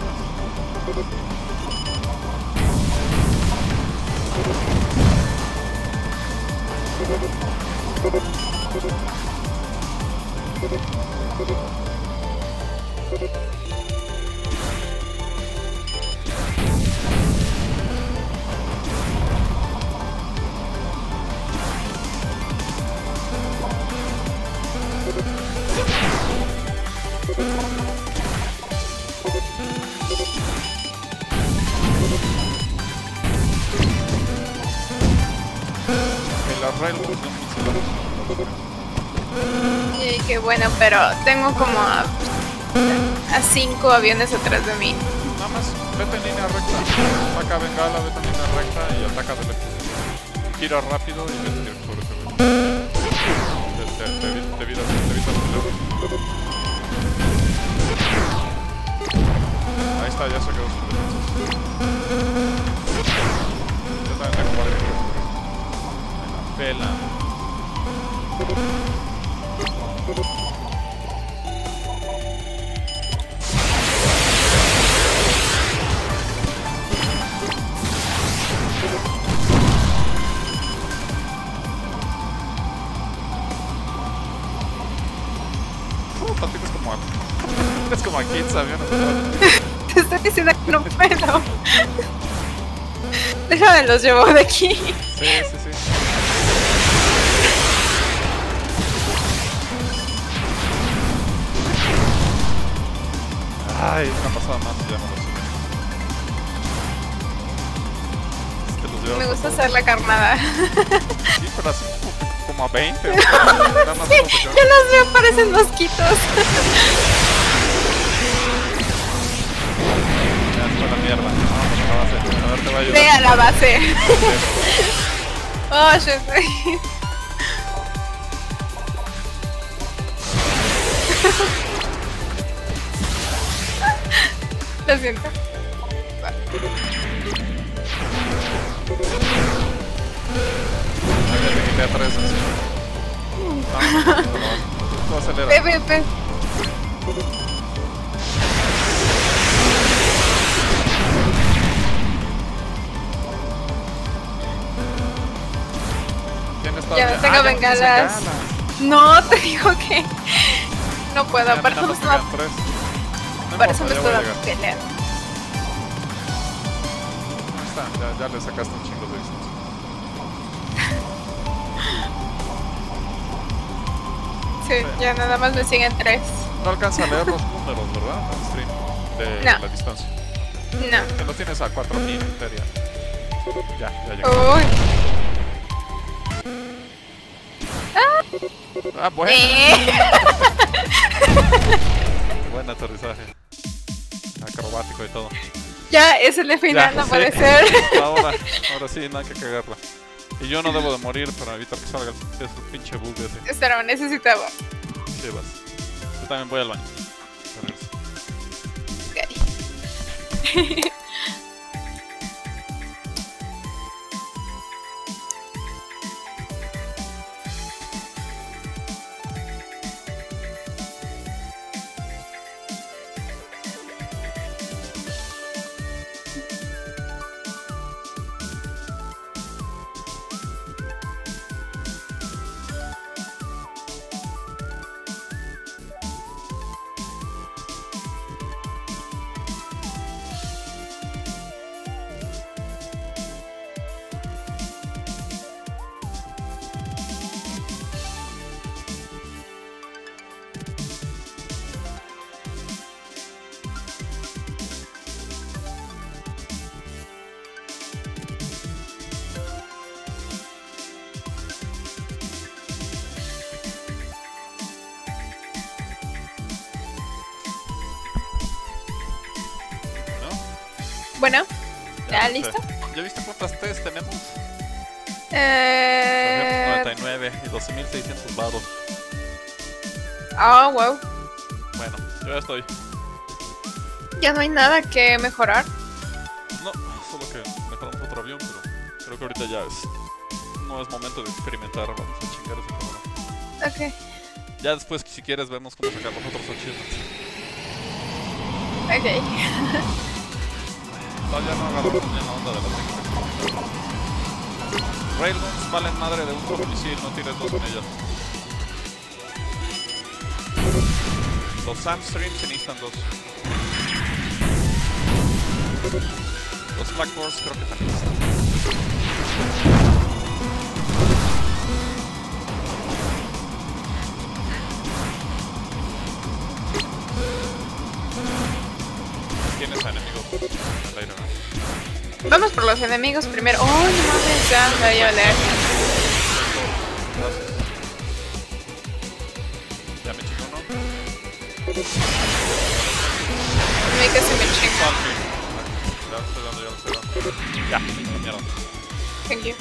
Ok, las railguns son misiles. Y qué bueno, pero tengo como a, a cinco aviones atrás de mí. Nada más, vete en línea recta. Saca bengala, vete en línea recta y ataca de lejos. Gira rápido y vete directo sobre ese güey. Te, te, te, evi- te evitas, te evitas pelear. Ahí está, ya se quedó sin defensas. Yo también tengo guardia. Me la pela. Puta, tienes como a... Tienes como a quince aviones. Te estoy diciendo que no puedo. Déjame, los llevo de aquí. Sí, sí, sí. Ay, una pasada más y ya no lo sé. Te los llevas Me a gusta todos. hacer la carnada. Sí, pero así como- como a veinte. o sea, nada más Sí, como se yo quedan. los veo, parecen mosquitos. Ya está la mierda. Vamos a la base. A ver, te va a ayudar. Ve a la base. Oh, shit. Lo siento. de a tres así. Vamos, tú acelera. Ve, ve, ve. ¿Tienes Ya todavía? no tengo Ah, ya bengalas. tienes bengalas. No, te digo que no puedo. Ya, Por nada eso me más estaba, quedan tres. No por eso importa, me ya voy a estaba llegar. peleando. Ahí está, ya, ya le sacaste un chingo de distancia. Sí, Sí. ya nada más me siguen tres. No alcanza a leer los números, ¿verdad? En stream de No. la distancia. No. Que los tienes a cuatro mil, Feria. Ya, ya llegó. Uy. Ah, bueno. Eh. Buen aterrizaje. Acrobático y todo. Ya, es el de final, Ya, no sí. puede ser. Ahora, ahora sí, no hay que cagarla. Y yo no debo de morir para evitar que salga ese pinche bug ese. Espera, necesitaba. Sí, vas. Yo también voy al baño. Regreso. Ok. Bueno, ¿ya viste. listo? ¿Ya viste cuántas T's tenemos? Eh... noventa y nueve y doce mil seiscientos varos. Oh, wow. Bueno, yo ya estoy. Ya no hay nada que mejorar. No, solo que mejoramos otro avión, pero creo que ahorita ya es. No es momento de experimentar, vamos a chingar ese cabrón. Ok. Ya después, si quieres, vemos cómo sacar los otros achievements. Ok. Todavía no agarramos bien la onda de la técnica. Railguns valen madre de un solo misil, no tires dos en ellas. Los Sandstreams se necesitan dos. Los Blackboards creo que también están. Tienes a enemigos en el aire, ¿no? Vamos por los enemigos primero. Oh, no mames, ya me voy a oler. Gracias. Ya me chingó uno. A mí casi me chingo. Salve. Ya lo estoy dando, ya lo estoy dando. Ya, mierda. Thank you.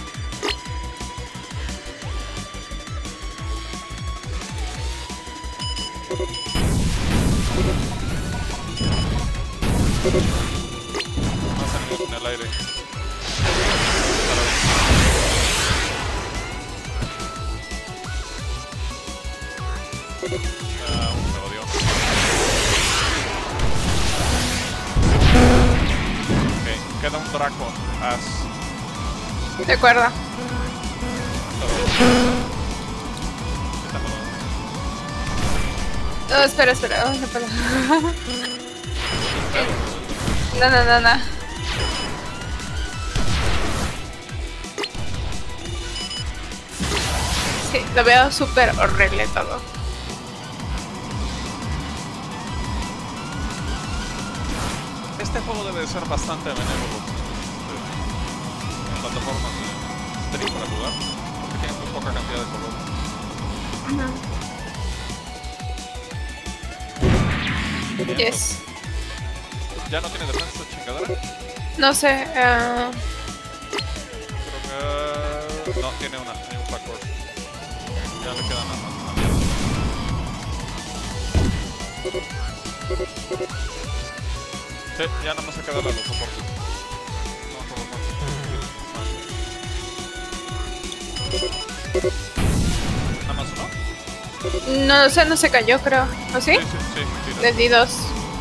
Más enemigos en el aire. Ah, uno me odió. Ok, queda un Draco As. De acuerdo. Oh, espera, espera. Oh, no puedo. No, no, no, no. Sí, lo veo súper horrible todo. Este juego debe de ser bastante benévolo en plataformas de stream para jugar, porque tiene muy poca cantidad de color. Uh-huh. Yes. ¿Ya no tiene defensa esta chingadera? No sé. Uh... Creo que... no, tiene una, hay un backward. Ya le queda nada más una mierda. Sí, ya nada más se queda la de los soportes. No, por lo ¿Nada más uno? No sé, no se cayó, creo. ¿O sí? Sí, sí, sí. Tira. Les di dos.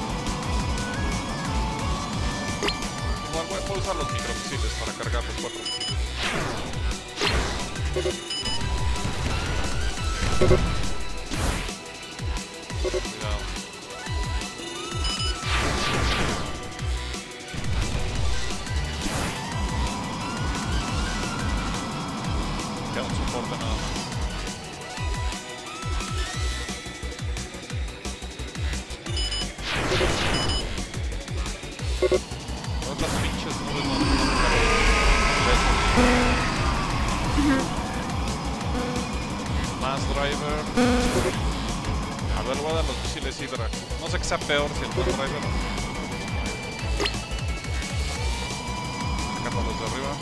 Igual voy a usar los micromisiles para cargar los cuatro misiles. Cuidado. Queda un soporte nada más. Otras pinches nubes no no Más driver. A ver, voy a dar los misiles Hydra. No sé qué sea peor si el más driver. Sacando los de arriba.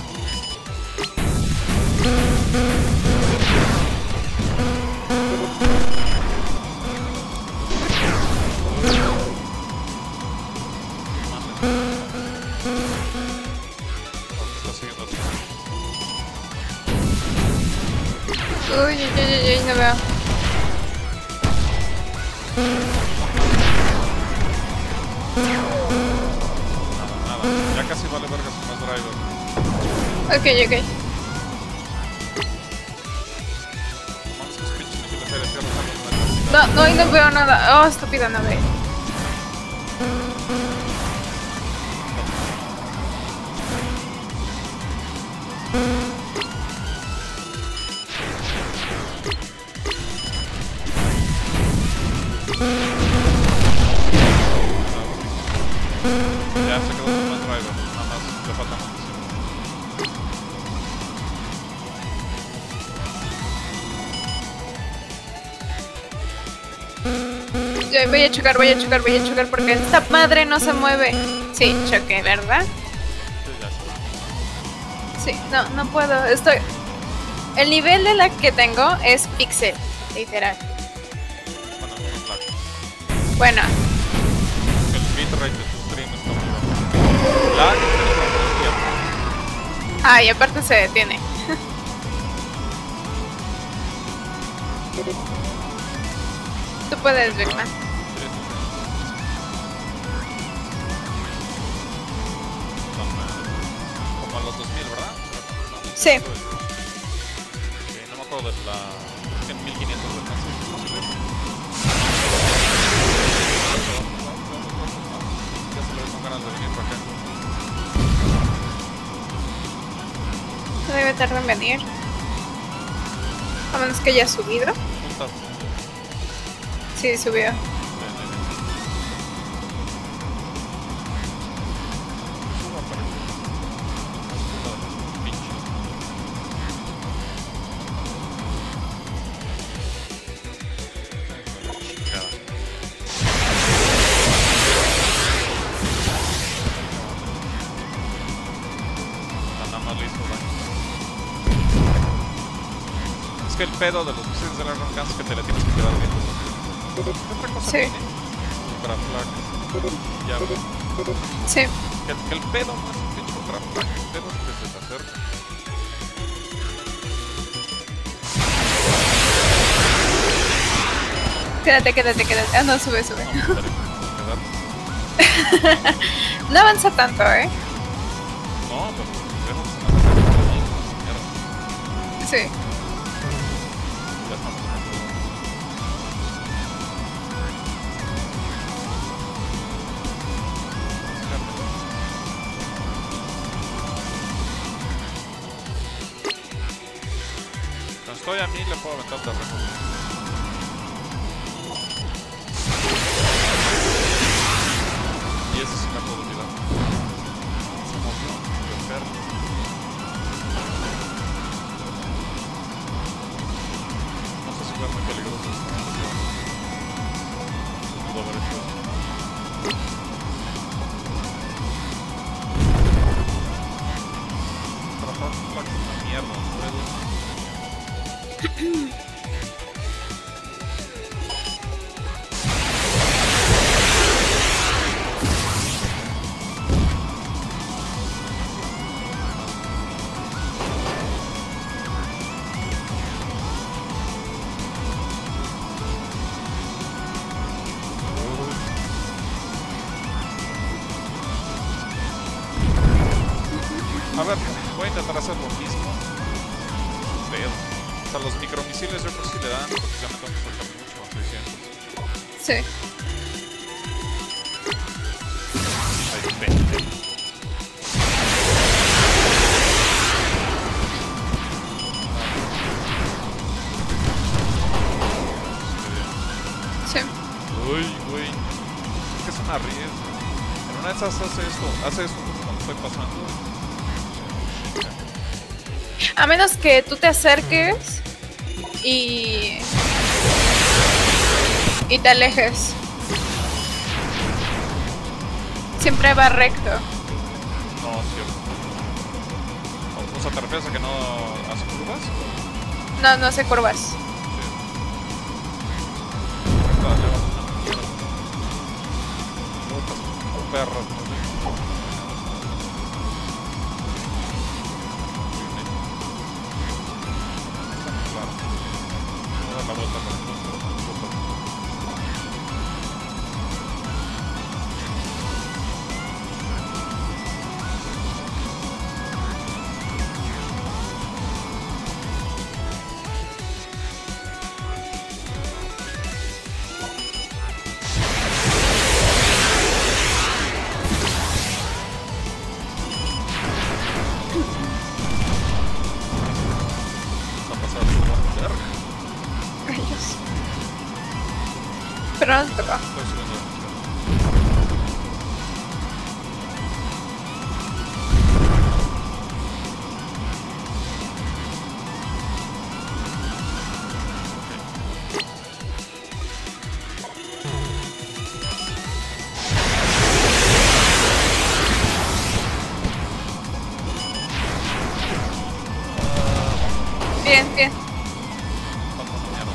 Está siguiendo otro. Uy, uy, uy, uy, no veo. Nada, nada. Ya casi vale verga su más driver. Ok, ok. Vamos a sus pinches misiles aéreos tierra usando una cantidad. No, no, y no veo nada. Oh, estúpida nave. Ya se quedó sin más driver. Nada más le faltan los misiles. Ya, voy a chocar, voy a chocar, voy a chocar porque esta madre no se mueve. Sí, choqué, ¿verdad? Sí, ya se Sí, no, no puedo. Estoy. El nivel de la que tengo es pixel, literal. Bueno, no es lag. Bueno, El bitrate de tu stream está muy bajo. Lag, pero todo el tiempo. ah, y aparte se detiene. Tú puedes, Beckman. Sí, sí, sí. Son, eh, como a los dos mil, ¿verdad? No. Sí. Ok, no me acuerdo de la... en mil quinientos de alcance. Ya se le ven con ganas de venir para acá. No debe tardar en venir. A menos que haya subido. Puntas. Sí, subió. Ven, ven, ven. Suba para que- Puta de los pinches. Chingada. Nada más le hizo daño. Es que el pedo de los misiles de largo alcance es que te le tienes que quedar viendo. ¿Qué otra cosa Sí. tiene? Ultraflag. Ya ves. Sí. Que, que el pedo no es el pinche ultraflag, el pedo es que se te acerca. Quédate, quédate, quédate. Ah, no, sube, sube. No, espera, quedar. No avanza tanto, ¿eh? No, pero vemos que se me acerca a mí, mierda. Sí. Ya estamos en el juego. Cuando estoy a mí le puedo aventar terreno. Y ese sí me puedo olvidar. Se movió, yo perro. No sé si fue muy peligroso esta situación. Pudo haber hecho eso. Trabajar con placas es una mierda, ¿no? A ver, voy a intentar hacer lo mismo. Pero, o sea, los micromisiles yo creo que sí le dan, porque ya me tengo que saltar mucho a seiscientos. Sí. Ahí, veinte. Sí. Uy, güey. Es que es una riesgo. En una de esas hace esto, hace esto cuando estoy pasando. A menos que tú te acerques y... y te alejes. Siempre va recto. No, es cierto. O, o sea, ¿te refieres a que no hace curvas? No, no hace curvas. Sí. Está llevando una mierda. Putas perras, no sé. Claro. Voy a dar la vuelta con esto, pero no importa. Pero no te toca. Estoy subiendo demasiado. Bien, bien. Falta una mierda.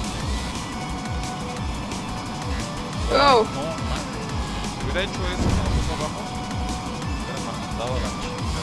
Oh. No, man. Si hubiera hecho eso cuando nos abajo, hubiera mandado a la chingada.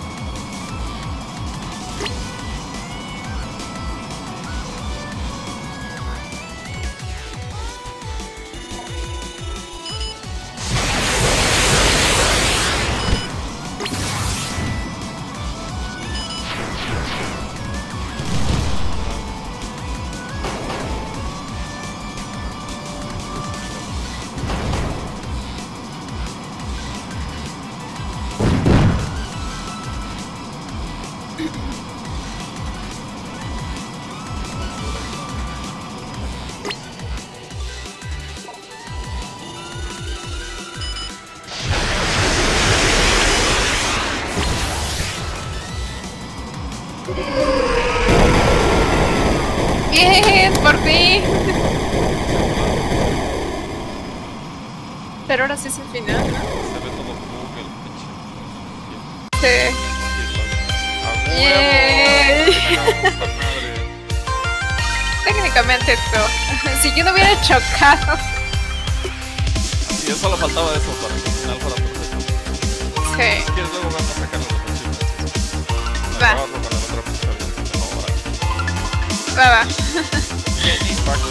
Bien, por fin. Pero ahora sí es el final, ¿no? Se ve todo bug el pinche. Sí. ¡A Yay. huevo! ¡Esta madre! Técnicamente tú. Si yo no hubiera chocado. Y eso solo faltaba eso para que el final fuera perfecto. Sí. Si quieres luego vamos a sacarle los archivos. Va. Acabarlo con la otra música de ahora. Va, va. Bien, Impact.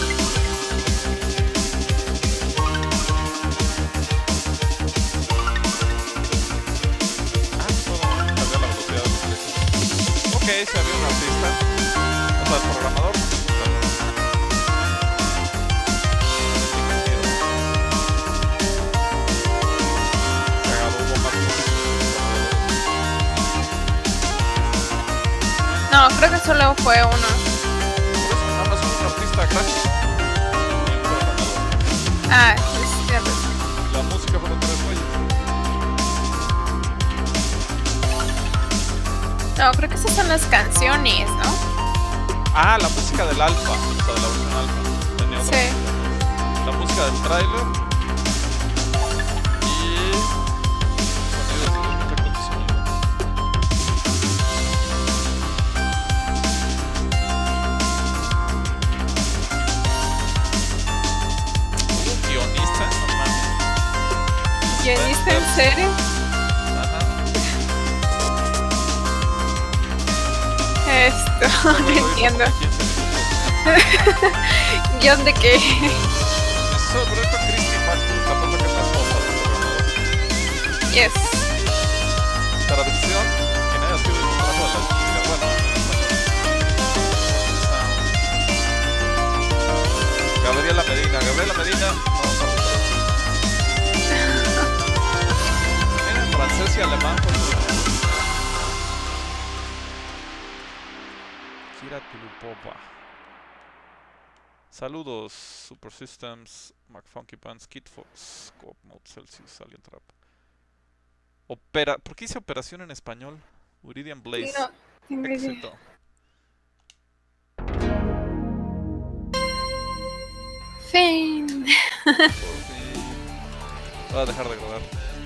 Ah, puedo cambiar la velocidad de los flechas. Ok, se abrió un artista. O sea, el programador. Cagado, hubo más música. No, creo que solo fue uno. Por eso, nada más un artista gráfico y un programador. Ah, es cierto. La música fueron tres güeyes. No, creo que esas son las canciones, ¿no? Ah, la música del alfa, o sea, de la versión alfa. Tenía otra Sí. música. La música del tráiler y sonidos y los efectos de sonido. ¿Un guionista? No mames. ¿Guionista en serio? Ajá. Esto, no Lo hizo entiendo. como quince minutos. ¿Guión de qué? Es sobre esto Christy Marcus, la cosa que más posa del programador. Yes. Traducción, quien haya sido Gabriela Medina. No, no, Mira, francés y alemán. Kira Tulupova. Saludos, Super Systems, McFunky Pants, Kid Fox, Coop Mode, Celsius, Alien Trap. Opera... ¿Por qué hice operación en español? Uridian Blaze. No, tengo idea. Éxito. Fin. Voy a dejar de grabar.